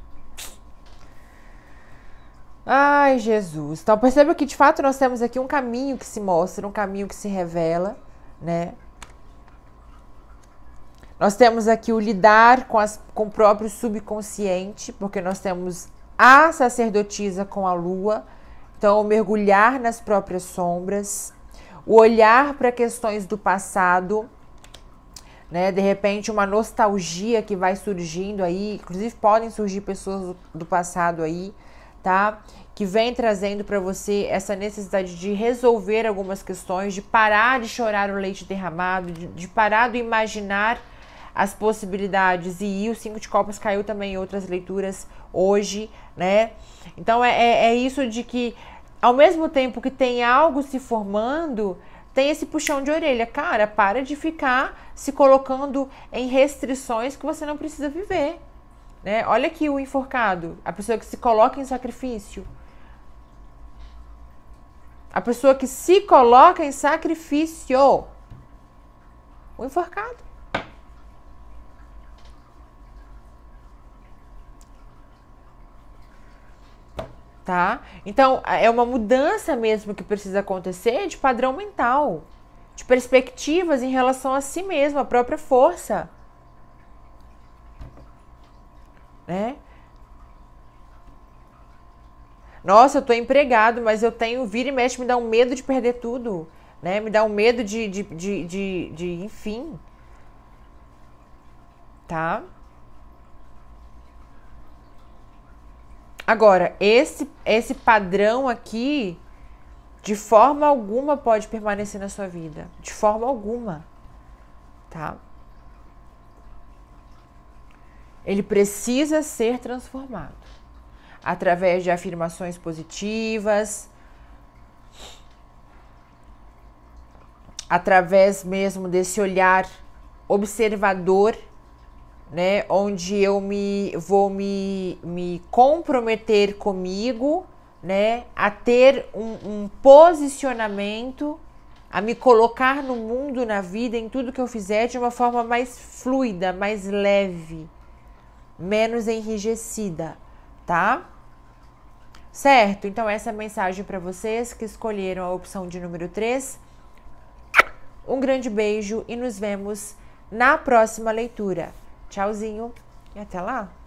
Ai, Jesus. Então, perceba que, de fato, nós temos aqui um caminho que se mostra, um caminho que se revela, né? Nós temos aqui o lidar com, as, com o próprio subconsciente, porque nós temos a sacerdotisa com a lua. Então, o mergulhar nas próprias sombras, o olhar para questões do passado, né? De repente, uma nostalgia que vai surgindo aí, inclusive podem surgir pessoas do, do passado aí, tá? Que vem trazendo para você essa necessidade de resolver algumas questões, de parar de chorar o leite derramado, de, de parar de imaginar as possibilidades. E o cinco de copas caiu também em outras leituras hoje, né? Então é, é, é isso de que, ao mesmo tempo que tem algo se formando, tem esse puxão de orelha. Cara, para de ficar se colocando em restrições que você não precisa viver. Né? Olha aqui o enforcado, a pessoa que se coloca em sacrifício. A pessoa que se coloca em sacrifício. O enforcado. Tá? Então, é uma mudança mesmo que precisa acontecer de padrão mental, de perspectivas em relação a si mesmo, a própria força. Né? Nossa, eu tô empregado, mas eu tenho, vira e mexe, me dá um medo de perder tudo, né? Me dá um medo de, de, de, de, de enfim. Tá? Agora, esse, esse padrão aqui, de forma alguma pode permanecer na sua vida. De forma alguma. Tá? Ele precisa ser transformado através de afirmações positivas, através mesmo desse olhar observador, né, onde eu me vou me, me comprometer comigo, né, a ter um, um posicionamento, a me colocar no mundo, na vida, em tudo que eu fizer de uma forma mais fluida, mais leve, menos enrijecida, tá? Certo? Então essa é a mensagem para vocês que escolheram a opção de número três. Um grande beijo e nos vemos na próxima leitura. Tchauzinho e até lá!